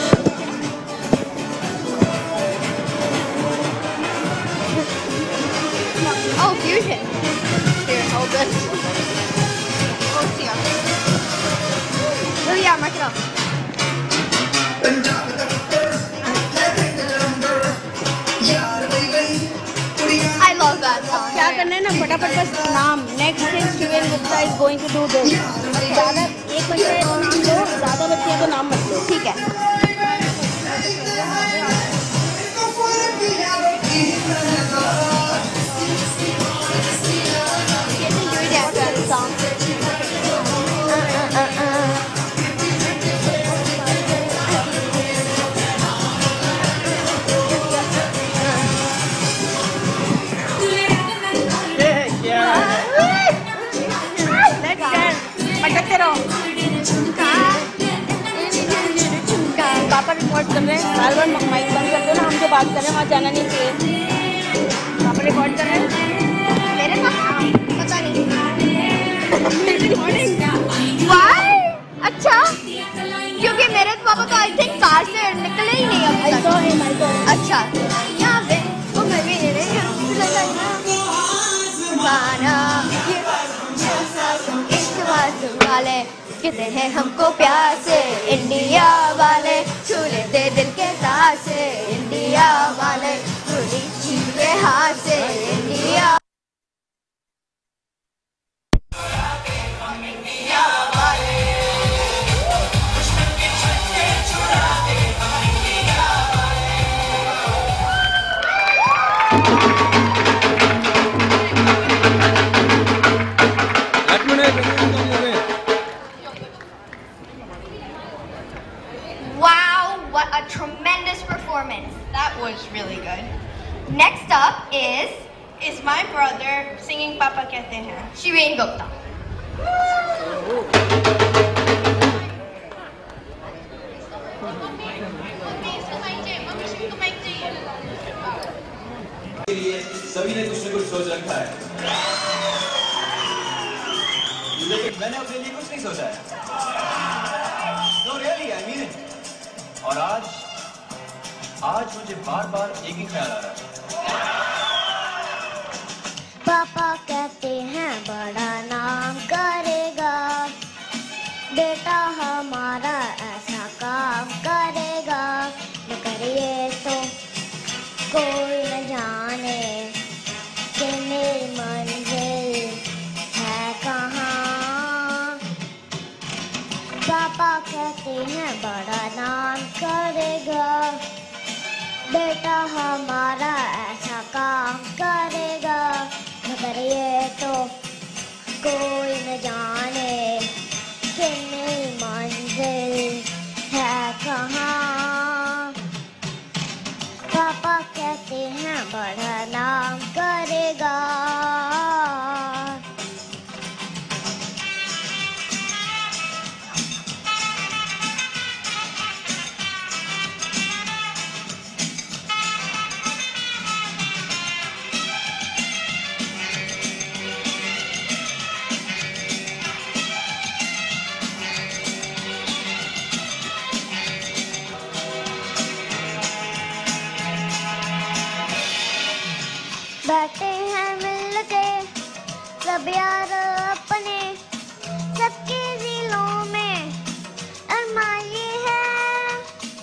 Speaker 16: Oh, fusion. Here, hold it. Oh, here. Oh yeah, mark it up. I love that song.
Speaker 15: क्या करना है ना फटाफट बस नाम. Next is Shiven Gupta is going to do this. ज़्यादा एक बच्चे को नाम दो. ज़्यादा बच्चे को नाम मत दो.
Speaker 16: ठीक है.
Speaker 15: पापा रिकॉर्ड कर रहे हैं. बार बार माइक बंद कर दो ना. हम जो बात कर रहे हैं वहाँ जाना नहीं चाहिए. पापा रिकॉर्ड कर रहे हैं.
Speaker 16: मेरे पापा पता नहीं. Why? अच्छा. क्योंकि मेरे पापा तो आई थिंक कार से निकले ही नहीं अभी तक. अच्छा. यहाँ पे वो मैं भी ले रही हूँ. वाले कहते हैं हमको प्यासे. इंडिया वाले छू लेते दिल के साथ से. इंडिया वाले छूली छीले हाथ से. India a tremendous performance.
Speaker 10: That was really good.
Speaker 16: Next up is
Speaker 10: is my brother.
Speaker 7: हैं शिवेन गुप्ता।
Speaker 17: सभी ने कुछ न कुछ सोच रखा है, लेकिन मैंने अपने लिए कुछ नहीं सोचा है। No really, I mean it. और आज आज मुझे बार बार एक ही ख्याल आ रहा है।
Speaker 3: पापा कहते हैं बड़ा नाम करेगा, बेटा हमारा ऐसा काम करेगा, मगर ये तो कोई न जाने कि मेरी मंजिल है कहाँ। पापा कहते हैं बड़ा नाम करेगा, बेटा हमारा ऐसा काम करेगा, मगर ये तो कोई न जाने कि मेरी मंजिल है कहाँ। पापा कहते हैं बड़ा नाम करेगा। बैठे हैं मिलके सब यार अपने, सबके दिलों में अरमाए है।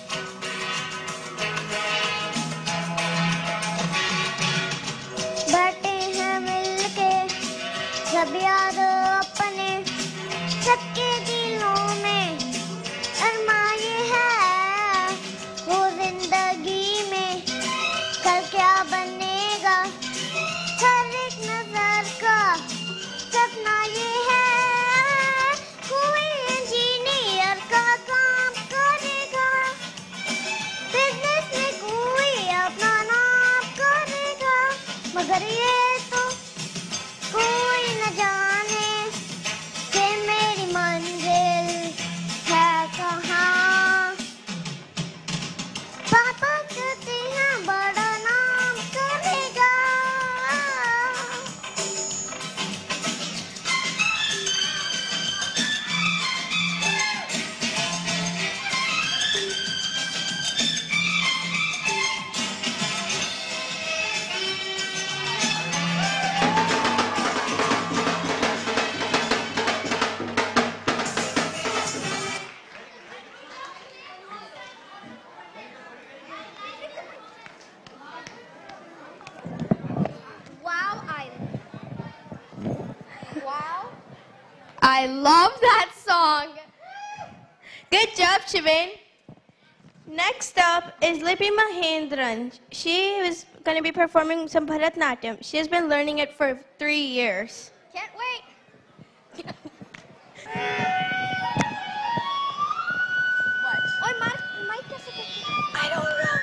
Speaker 3: बैठे हैं मिलके सब यार अपने, सबके दिलों में अरमाए है। वो जिंदगी में कल क्या बनेगा, हर एक नजर का सपना ये है। कोई इंजीनियर का काम करेगा, बिजनेस में कोई अपना नाम करेगा, मगर ये तो कोई न जाने कि मेरी मंजिल है कहाँ। पापा कहते हैं बड़ा नाम करेगा।
Speaker 16: Wow, I wow, I love that song.
Speaker 10: Good job, Shivain. Next up is Lippy Mahendran. She is going to be performing some Bharatnatyam. She has been learning it for three years.
Speaker 16: Can't wait. What? Oh, my, my I don't know.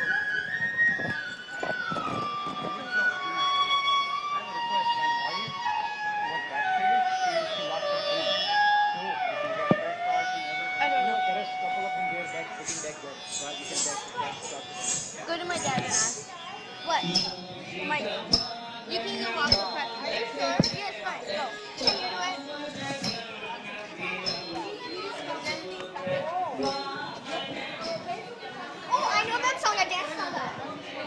Speaker 10: Go to my dad and ask.
Speaker 16: What?
Speaker 10: My,
Speaker 16: You can go walk the press. Are you sure? Yes, fine. Go. Can you do it? Oh, I know that song. I danced on that.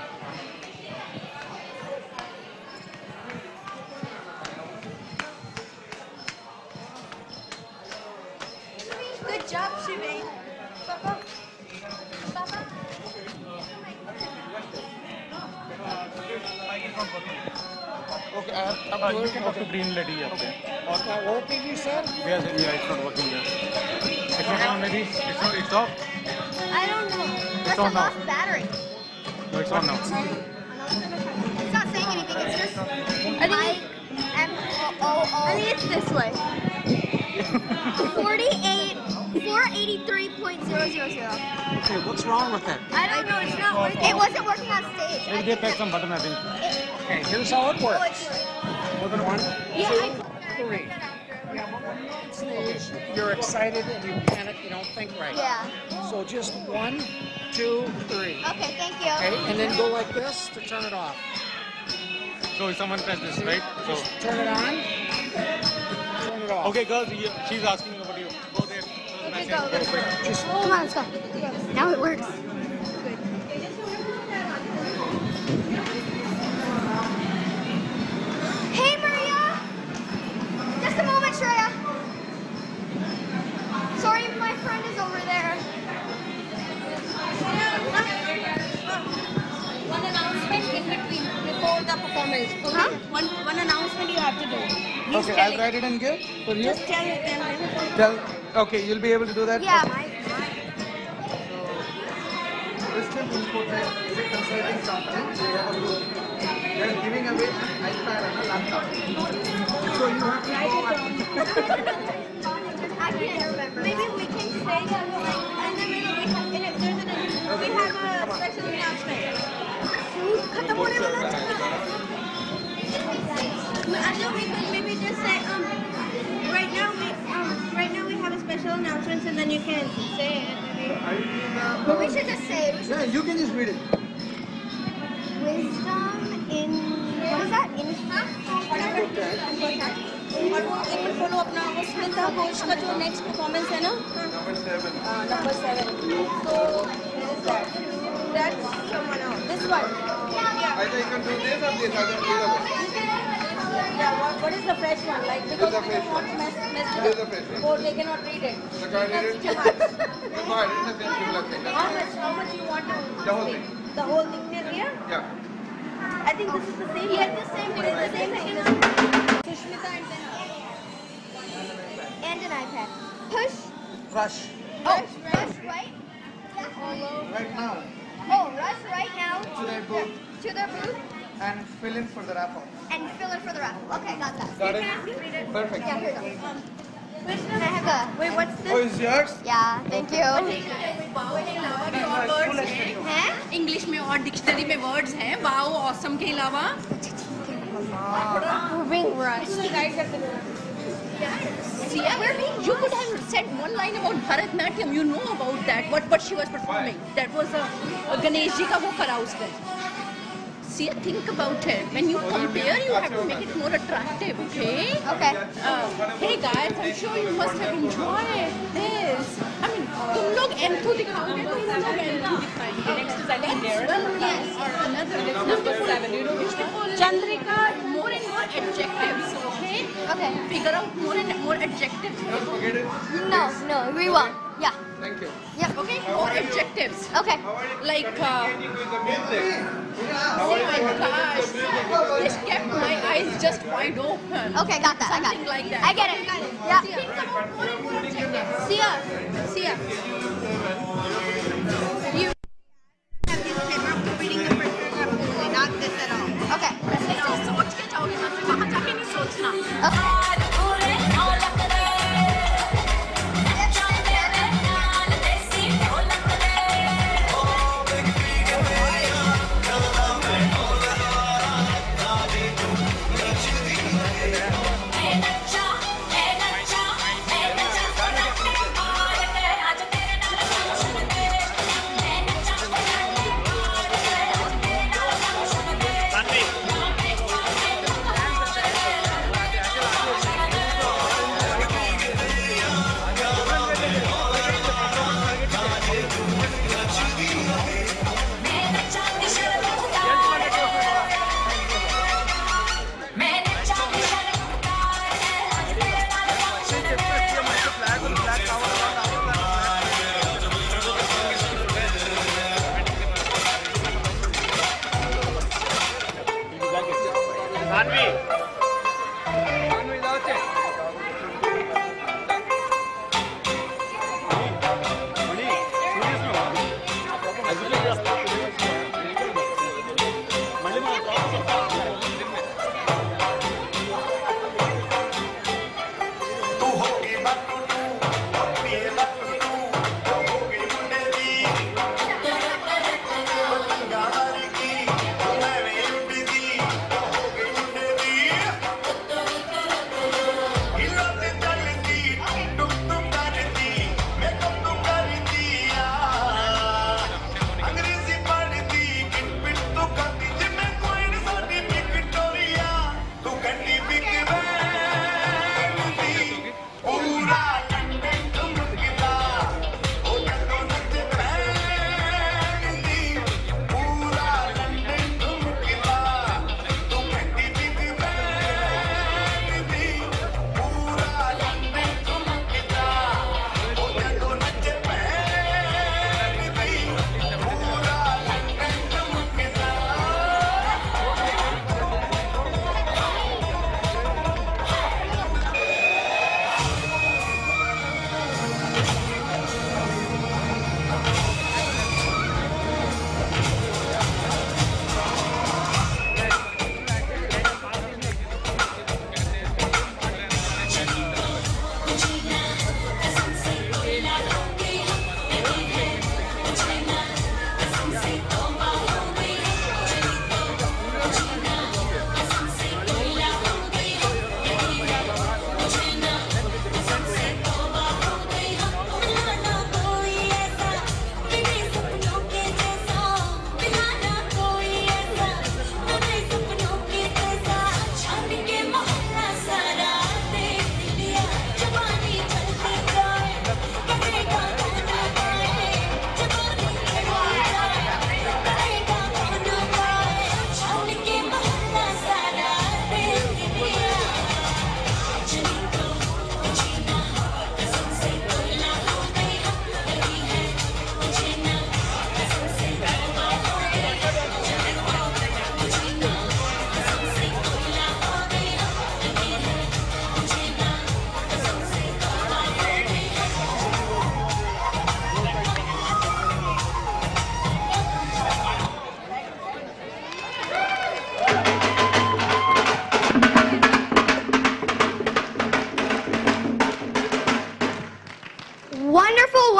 Speaker 10: Good job, Shivain. Papa. Papa.
Speaker 13: Okay, I have, I have to, have to green lady up there. Okay, working, sir? Yes, yeah, it's not working yet. It's not on, maybe? It's not, it's off?
Speaker 16: I don't know.
Speaker 13: It's
Speaker 16: That's
Speaker 13: on
Speaker 16: a
Speaker 13: now.
Speaker 16: lost battery.
Speaker 13: No, it's on now.
Speaker 16: It's not saying anything. It's just I M O O O.
Speaker 10: I think it's this way.
Speaker 16: forty-eight, four eighty-three point zero zero zero.
Speaker 6: Okay, what's wrong with it?
Speaker 16: I don't know. It's not working. It wasn't working on stage.
Speaker 13: Maybe they press some button, I think.
Speaker 6: Okay, here's how it
Speaker 16: Oh,
Speaker 6: works.
Speaker 16: it's working.
Speaker 6: More than one?
Speaker 16: Yeah, I
Speaker 18: three. Yeah, but when you're on stage, you're excited and you panic, you don't think right.
Speaker 16: Yeah.
Speaker 18: So just one, two, three.
Speaker 16: Okay, thank you.
Speaker 18: Okay, and then go like this to turn it off.
Speaker 13: So if someone press this, right? So
Speaker 18: Just turn it on, turn it off.
Speaker 13: okay, girls, you- she's asking about you. Go there.
Speaker 16: Okay, go, go.
Speaker 18: Just
Speaker 16: Come on, let's go. Now it works. Hey, Maria. Just a moment, Shreya. Sorry, my friend is over there.
Speaker 15: One announcement in between before the performance. Okay?
Speaker 16: Huh?
Speaker 15: One one announcement you have to do. He's
Speaker 19: Okay, I'll
Speaker 15: telling.
Speaker 19: write it and give for you.
Speaker 15: Just tell it then.
Speaker 19: Tell. Okay, you'll be able to do that.
Speaker 16: Yeah.
Speaker 19: Okay. Crystal Infotech is a consulting company. They have a group. They are giving away an iPad and a laptop. So you have to go.
Speaker 16: I can't remember.
Speaker 15: Maybe we can say that, like, and then maybe we have, and if there's an, we have a special announcement. खत्म होने वाला है। I know we could maybe just say, um, right now we, um, right now we have a special announcement, and then you can say it. Maybe.
Speaker 16: But we should just say it. We should
Speaker 19: Yeah, you can just read it.
Speaker 16: wisdom in what is that? In
Speaker 15: और वो एक minute बोलो अपना वो स्मिता घोष का जो next performance है ना
Speaker 19: Number seven.
Speaker 15: Number seven so that's someone else this one yeah
Speaker 19: Either you can do this or this. Either either way.
Speaker 15: yeah what, what is the fresh one like because
Speaker 19: This is the
Speaker 15: we
Speaker 19: fresh
Speaker 15: don't want to mess, mess
Speaker 19: This is the fresh one.
Speaker 15: or they cannot read it
Speaker 19: The card
Speaker 15: that's
Speaker 19: read it.
Speaker 15: too much
Speaker 19: No, I didn't say similar thing.
Speaker 15: how much how much you want to
Speaker 19: The whole thing.
Speaker 15: the whole thing till here
Speaker 19: Yeah.
Speaker 15: I think this is the same yeah the same thing it's the same thing Sushmita and then
Speaker 16: and an iPad. Push.
Speaker 19: Rush.
Speaker 16: Rush, rush right.
Speaker 19: Right now.
Speaker 16: Oh, rush right now
Speaker 19: To their booth
Speaker 16: to their booth
Speaker 19: and fill in for the raffle.
Speaker 16: and fill it for the raffle. Okay, got that.
Speaker 19: Got it?
Speaker 16: Can I read it?
Speaker 19: Perfect.
Speaker 16: Yeah, here you go. Can I have the?
Speaker 15: wait what's
Speaker 19: Oh, it's yours?
Speaker 16: Yeah, thank you.
Speaker 15: हैं English में और dictionary में words हैं wow awesome के अलावा
Speaker 16: Ring rush.
Speaker 15: Sia, you could have said one line about Bharatnatyam. You know about that. What what she was performing. That was a, a Ganesh ji ka wo kara usne. Sia, think about it. When you compare, you have to make it more attractive. Okay?
Speaker 16: Okay.
Speaker 15: Uh, hey guys, I'm sure you must have enjoyed this. I mean, तुम लोग enthu दिखाओगे तो हम लोग enthu दिखाएंगे. Next is I think Darren. Yes. Or another. Number seven. You know which one? Chandrika. More and more adjectives. Okay.
Speaker 16: Okay.
Speaker 15: Figure out more and more adjectives.
Speaker 19: Don't forget it.
Speaker 16: No, no, we won't. Yeah.
Speaker 19: Thank you.
Speaker 16: Yep.
Speaker 15: Okay. More adjectives.
Speaker 16: Okay.
Speaker 15: Like. Uh,
Speaker 19: With the music.
Speaker 15: oh my gosh. This kept my eyes just wide open.
Speaker 16: Okay, got that. I got
Speaker 15: Something
Speaker 16: it.
Speaker 15: like that.
Speaker 16: I get it. Yeah.
Speaker 15: Think about more and more adjectives. Sia. Sia. You have this paper for reading the first paragraph only, not this at all.
Speaker 16: Okay.
Speaker 15: सोच के जाओगे ना फिर वहाँ जाके नहीं सोचना.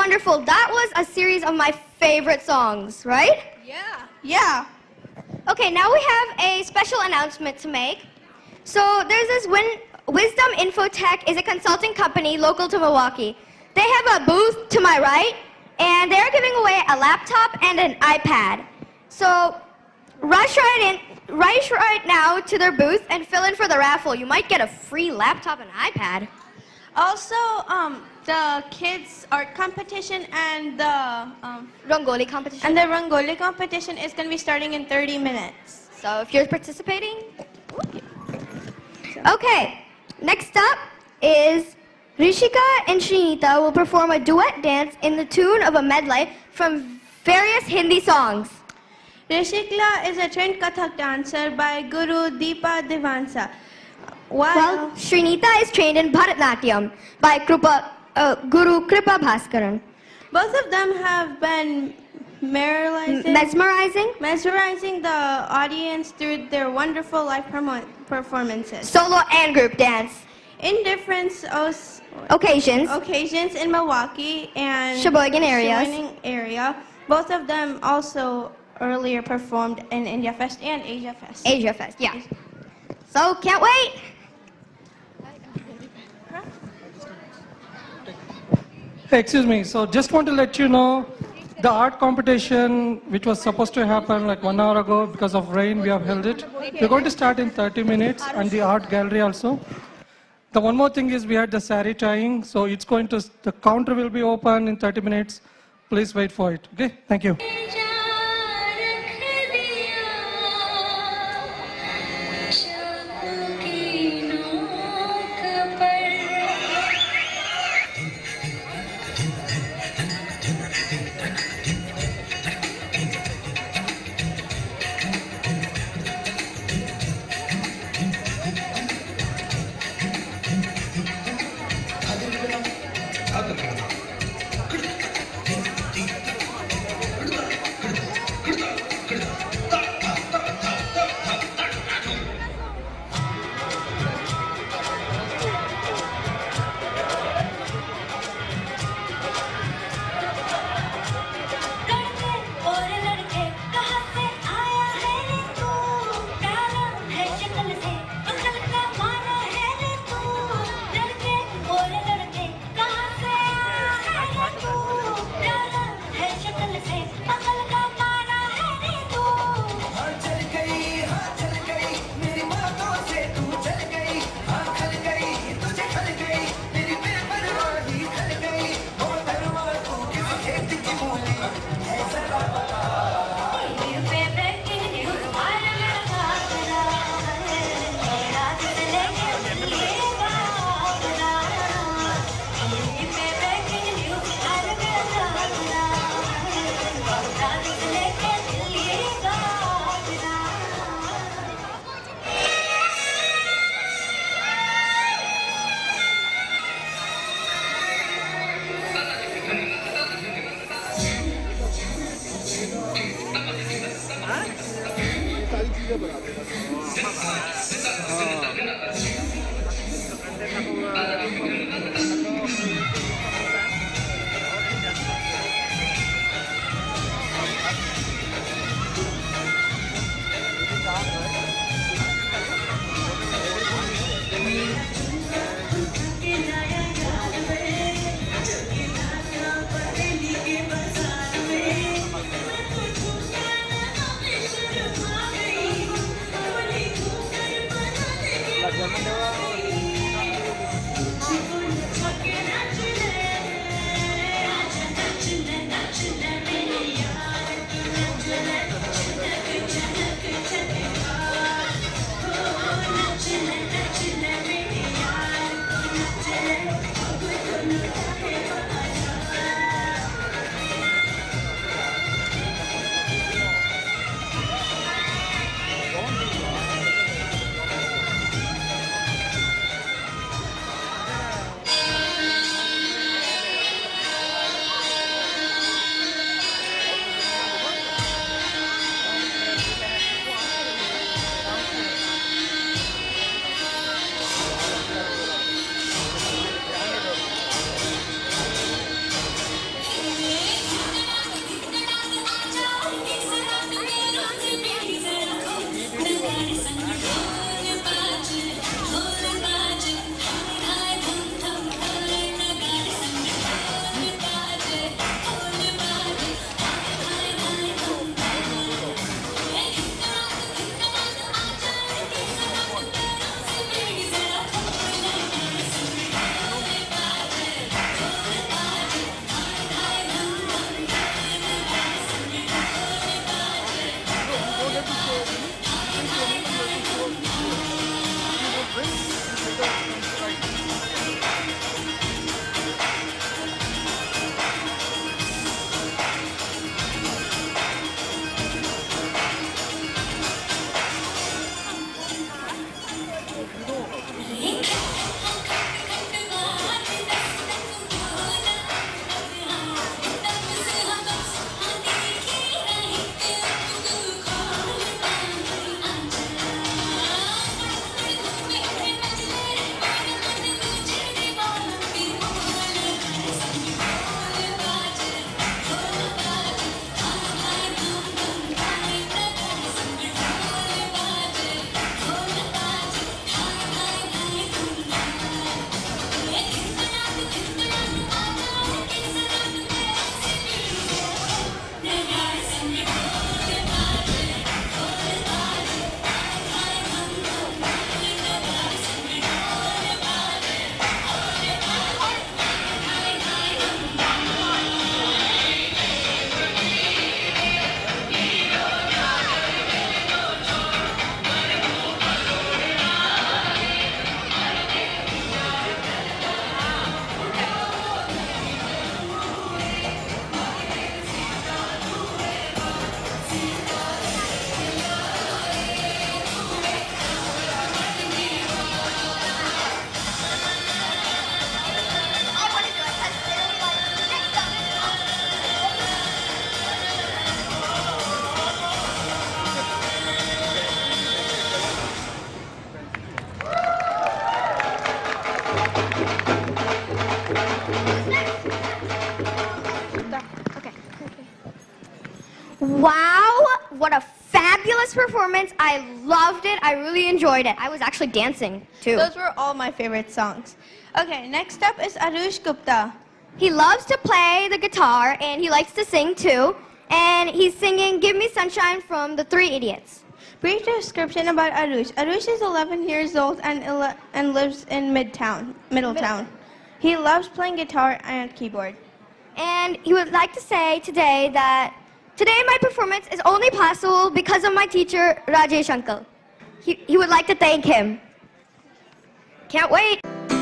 Speaker 16: wonderful. That was a series of my favorite songs, right?
Speaker 9: Yeah. Yeah.
Speaker 16: Okay, now we have a special announcement to make. So there's this win Wisdom Infotech is a consulting company local to Milwaukee. They have a booth to my right, and they're giving away a laptop and an iPad. So rush right in, rush right now to their booth and fill in for the raffle. You might get a free laptop and iPad.
Speaker 10: Also, um, the kids art competition and the um,
Speaker 16: Rangoli competition.
Speaker 10: And the Rangoli competition is going to be starting in thirty minutes.
Speaker 16: So if you're participating, okay. Next up is Rishika and Srinita will perform a duet dance in the tune of a medley from various Hindi songs.
Speaker 10: Rishika is a trained Kathak dancer by Guru Deepa Divansa.
Speaker 16: While well, Srinita is trained in Bharatnatyam by Krupa, uh, Guru Kripa Bhaskaran.
Speaker 10: Both of them have been mesmerizing,
Speaker 16: mesmerizing,
Speaker 10: mesmerizing the audience through their wonderful live performances.
Speaker 16: Solo and group dance.
Speaker 10: In different
Speaker 16: occasions,
Speaker 10: occasions in Milwaukee and
Speaker 16: Sheboygan areas.
Speaker 10: Sheboygan area. Both of them also earlier performed in IndiaFest and AsiaFest.
Speaker 16: AsiaFest, yeah. So can't wait.
Speaker 20: Excuse me, so just want to let you know the art competition which was supposed to happen like one hour ago because of rain, we have held it. We're going to start in thirty minutes and the art gallery also. The one more thing is we had the sari tying, so it's going to, the counter will be open in thirty minutes. Please wait for it, okay? Thank you.
Speaker 16: Wow, what a fabulous performance. I loved it. I really enjoyed it. I was actually dancing too.
Speaker 10: Those were all my favorite songs. Okay, next up is Arush Gupta.
Speaker 16: He loves to play the guitar and he likes to sing too. And he's singing Give Me Sunshine from the Three Idiots.
Speaker 10: Brief description about Arush. Arush is eleven years old and, ele and lives in Midtown, Middletown. He loves playing guitar and keyboard.
Speaker 16: And he would like to say today that today my performance is only possible because of my teacher, Rajesh Uncle. He, he would like to thank him. Can't wait.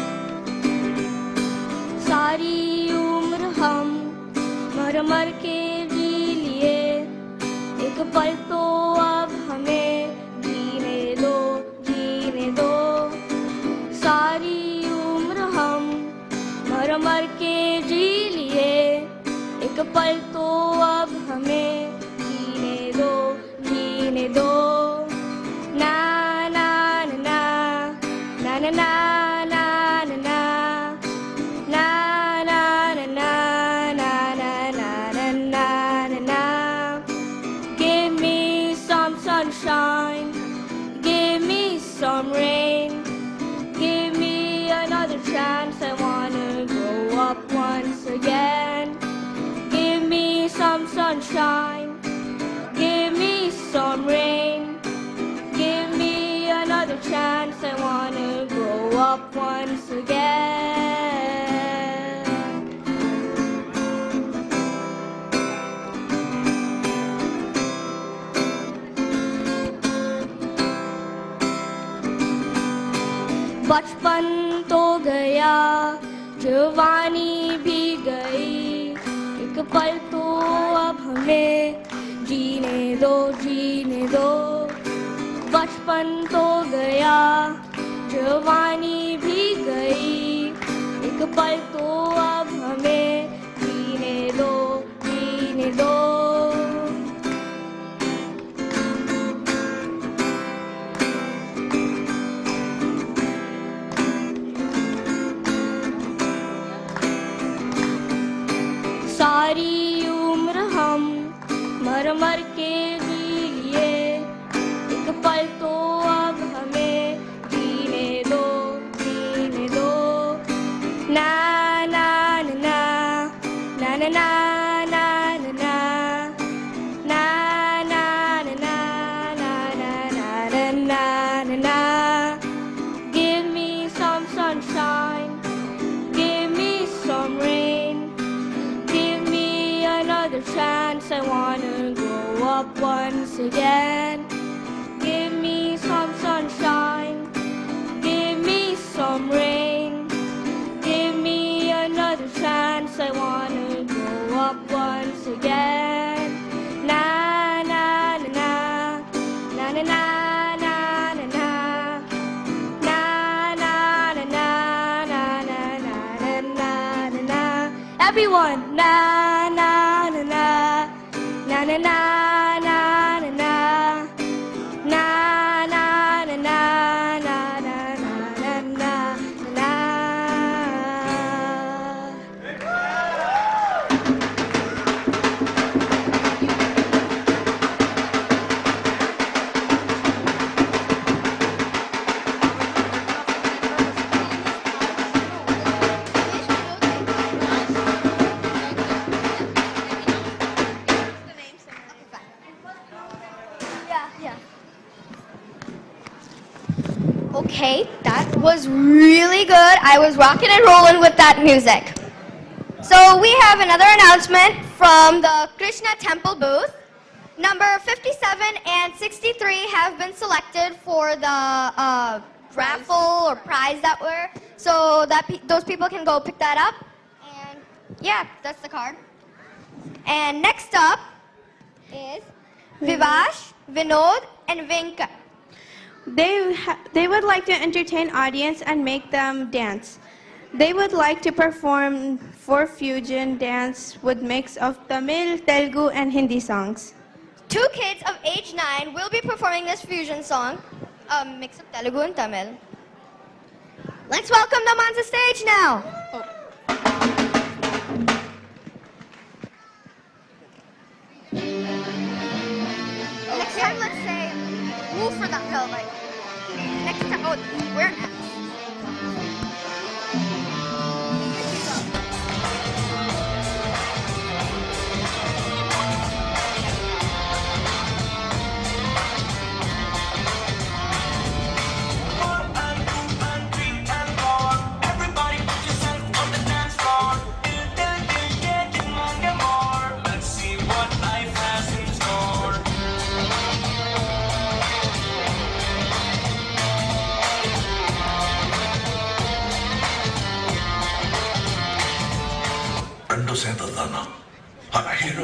Speaker 12: सारी उम्र हम मर मर के जी लिए एक पल तो अब हमें जीने दो जीने दो सारी उम्र हम मर मर के जी लिए एक पल तो अब हमें जीने दो जीने दो ना ना ना ना ना ना some rain. Give me another chance. I wanna grow up once again. Give me some sunshine. Give me some rain. Give me another chance. I wanna grow up once again. बचपन तो गया जवानी भी गई एक पल तो अब हमें जीने दो जीने दो बचपन तो गया जवानी भी गई एक पल तो अब हमें जीने दो जीने दो सारी उम्र हम मर मर के जी लिए एक पल तो अब हमें जीने दो जीने दो ना ना ना ना ना ना ना ना ना ना ना ना ना ना give me some sunshine give me some rain another chance. I wanna grow up once again. Give me some sunshine. Give me some rain. Give me another chance. I wanna grow up once again. Na na na na na na na na na na na na na na na na na everyone na na na na na na na na na na na na na na na
Speaker 16: Okay, that was really good. I was rocking and rolling with that music. So we have another announcement from the Krishna Temple booth. Number fifty-seven and sixty-three have been selected for the uh, raffle or prize that were. So that pe those people can go pick that up. And yeah, that's the card. And next up is Vivash, Vinod, and Vinka.
Speaker 10: They, they would like to entertain audience and make them dance. They would like to perform for fusion dance with mix of Tamil, Telugu, and Hindi songs.
Speaker 16: Two kids of age nine will be performing this fusion song, a mix of Telugu and Tamil. Let's welcome them on the stage now. Oh.
Speaker 7: check out warehouse.
Speaker 21: ரெண்டும் சேர்ந்தது தானா ஆனா hero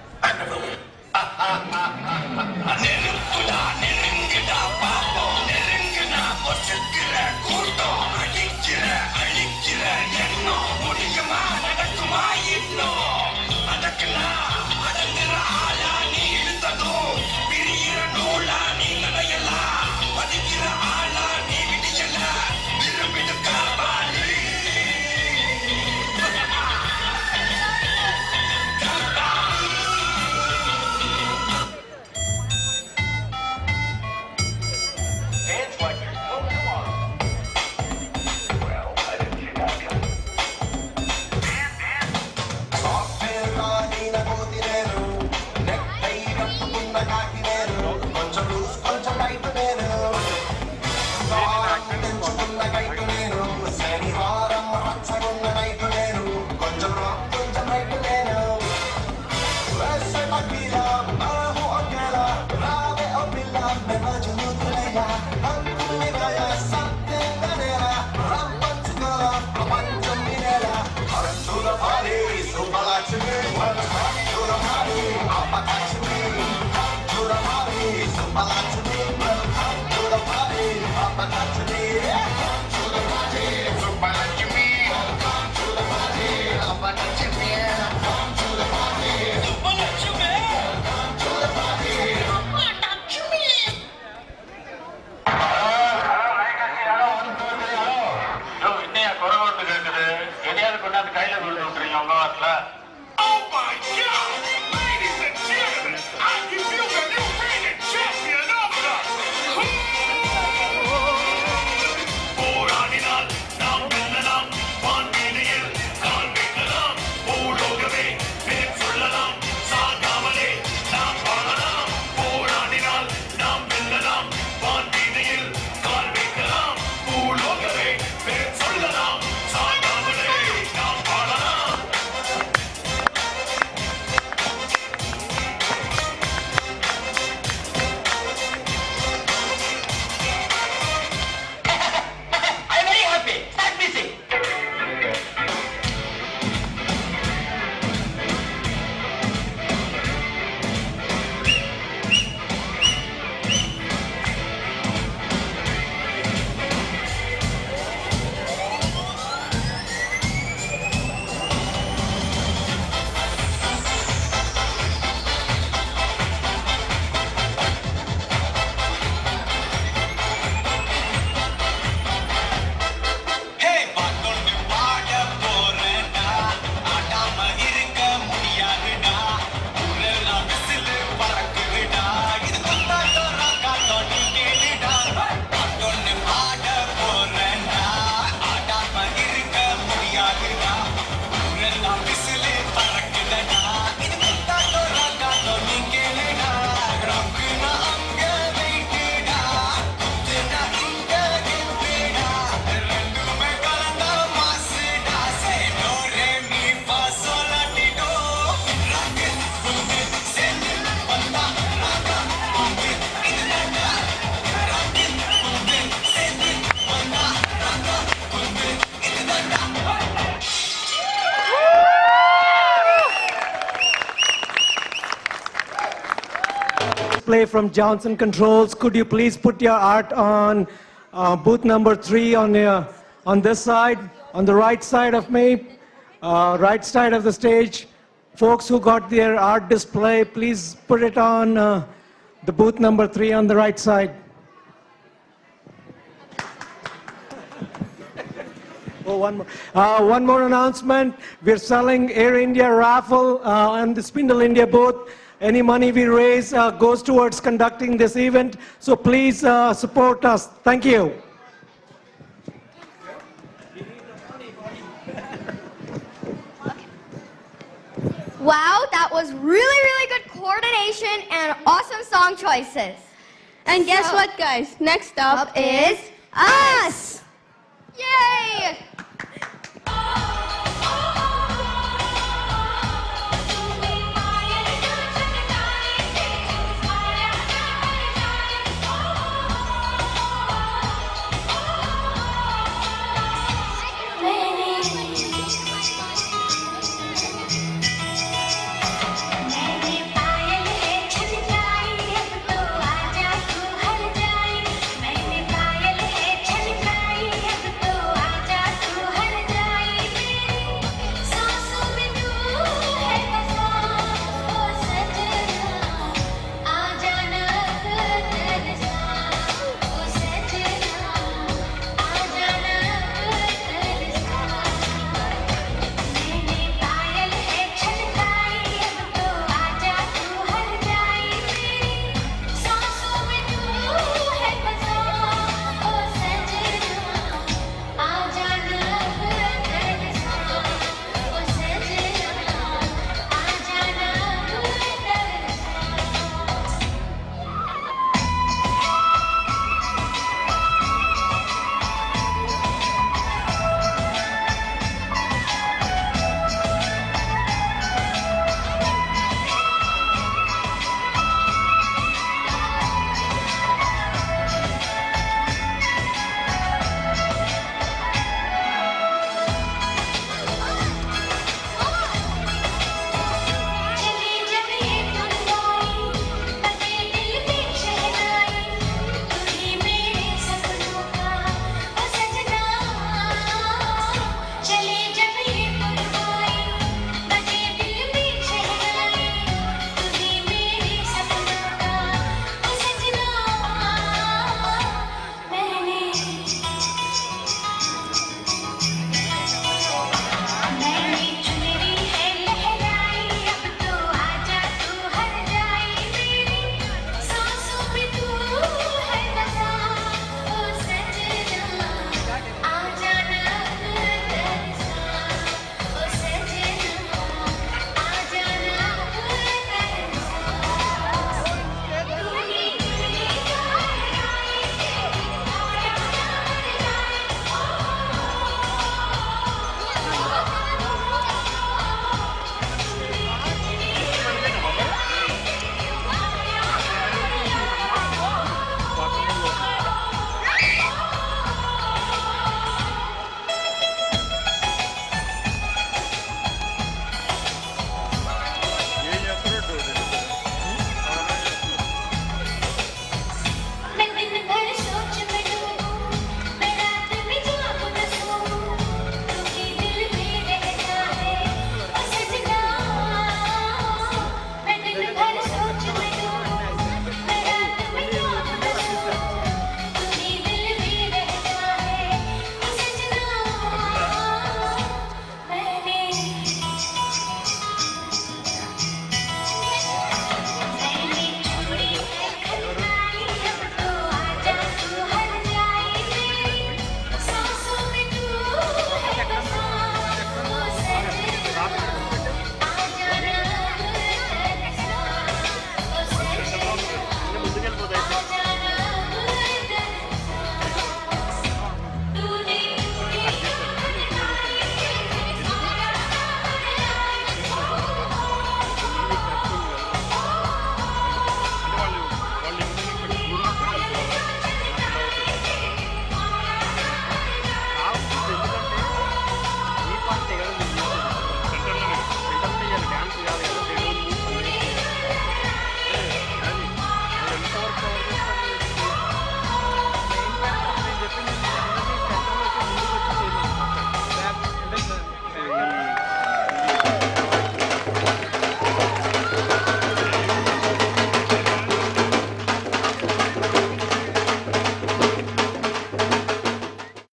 Speaker 21: நெருப்புடா நெருங்குடா பாப்போம் நெருங்குனா பொசுக்கிற கூட்டம் அடிக்கிற அழிக்கிற எண்ணம் முடியுமா நடக்குமா இன்னும் நடக்கலாம் அடங்குற ஆளா நீ இழுத்ததும் பிரியிற நூலா நீ நடையலாம் பதிக்கிற ஆளா நீ விடியல விரும்பிடு Kavali
Speaker 22: Play from Johnson Controls. Could you please put your art on uh, booth number three on the, on this side, on the right side of me, uh, right side of the stage. Folks who got their art display, please put it on uh, the booth number three on the right side. Oh, one more. Uh, one more announcement. We're selling Air India raffle uh, on the Spindle India booth. Any money we raise uh, goes towards conducting this event. So please uh, support us. Thank you.
Speaker 16: Wow, that was really, really good coordination and awesome song choices.
Speaker 12: And guess
Speaker 16: So-
Speaker 12: what, guys? Next up,
Speaker 16: Up is us. Yay!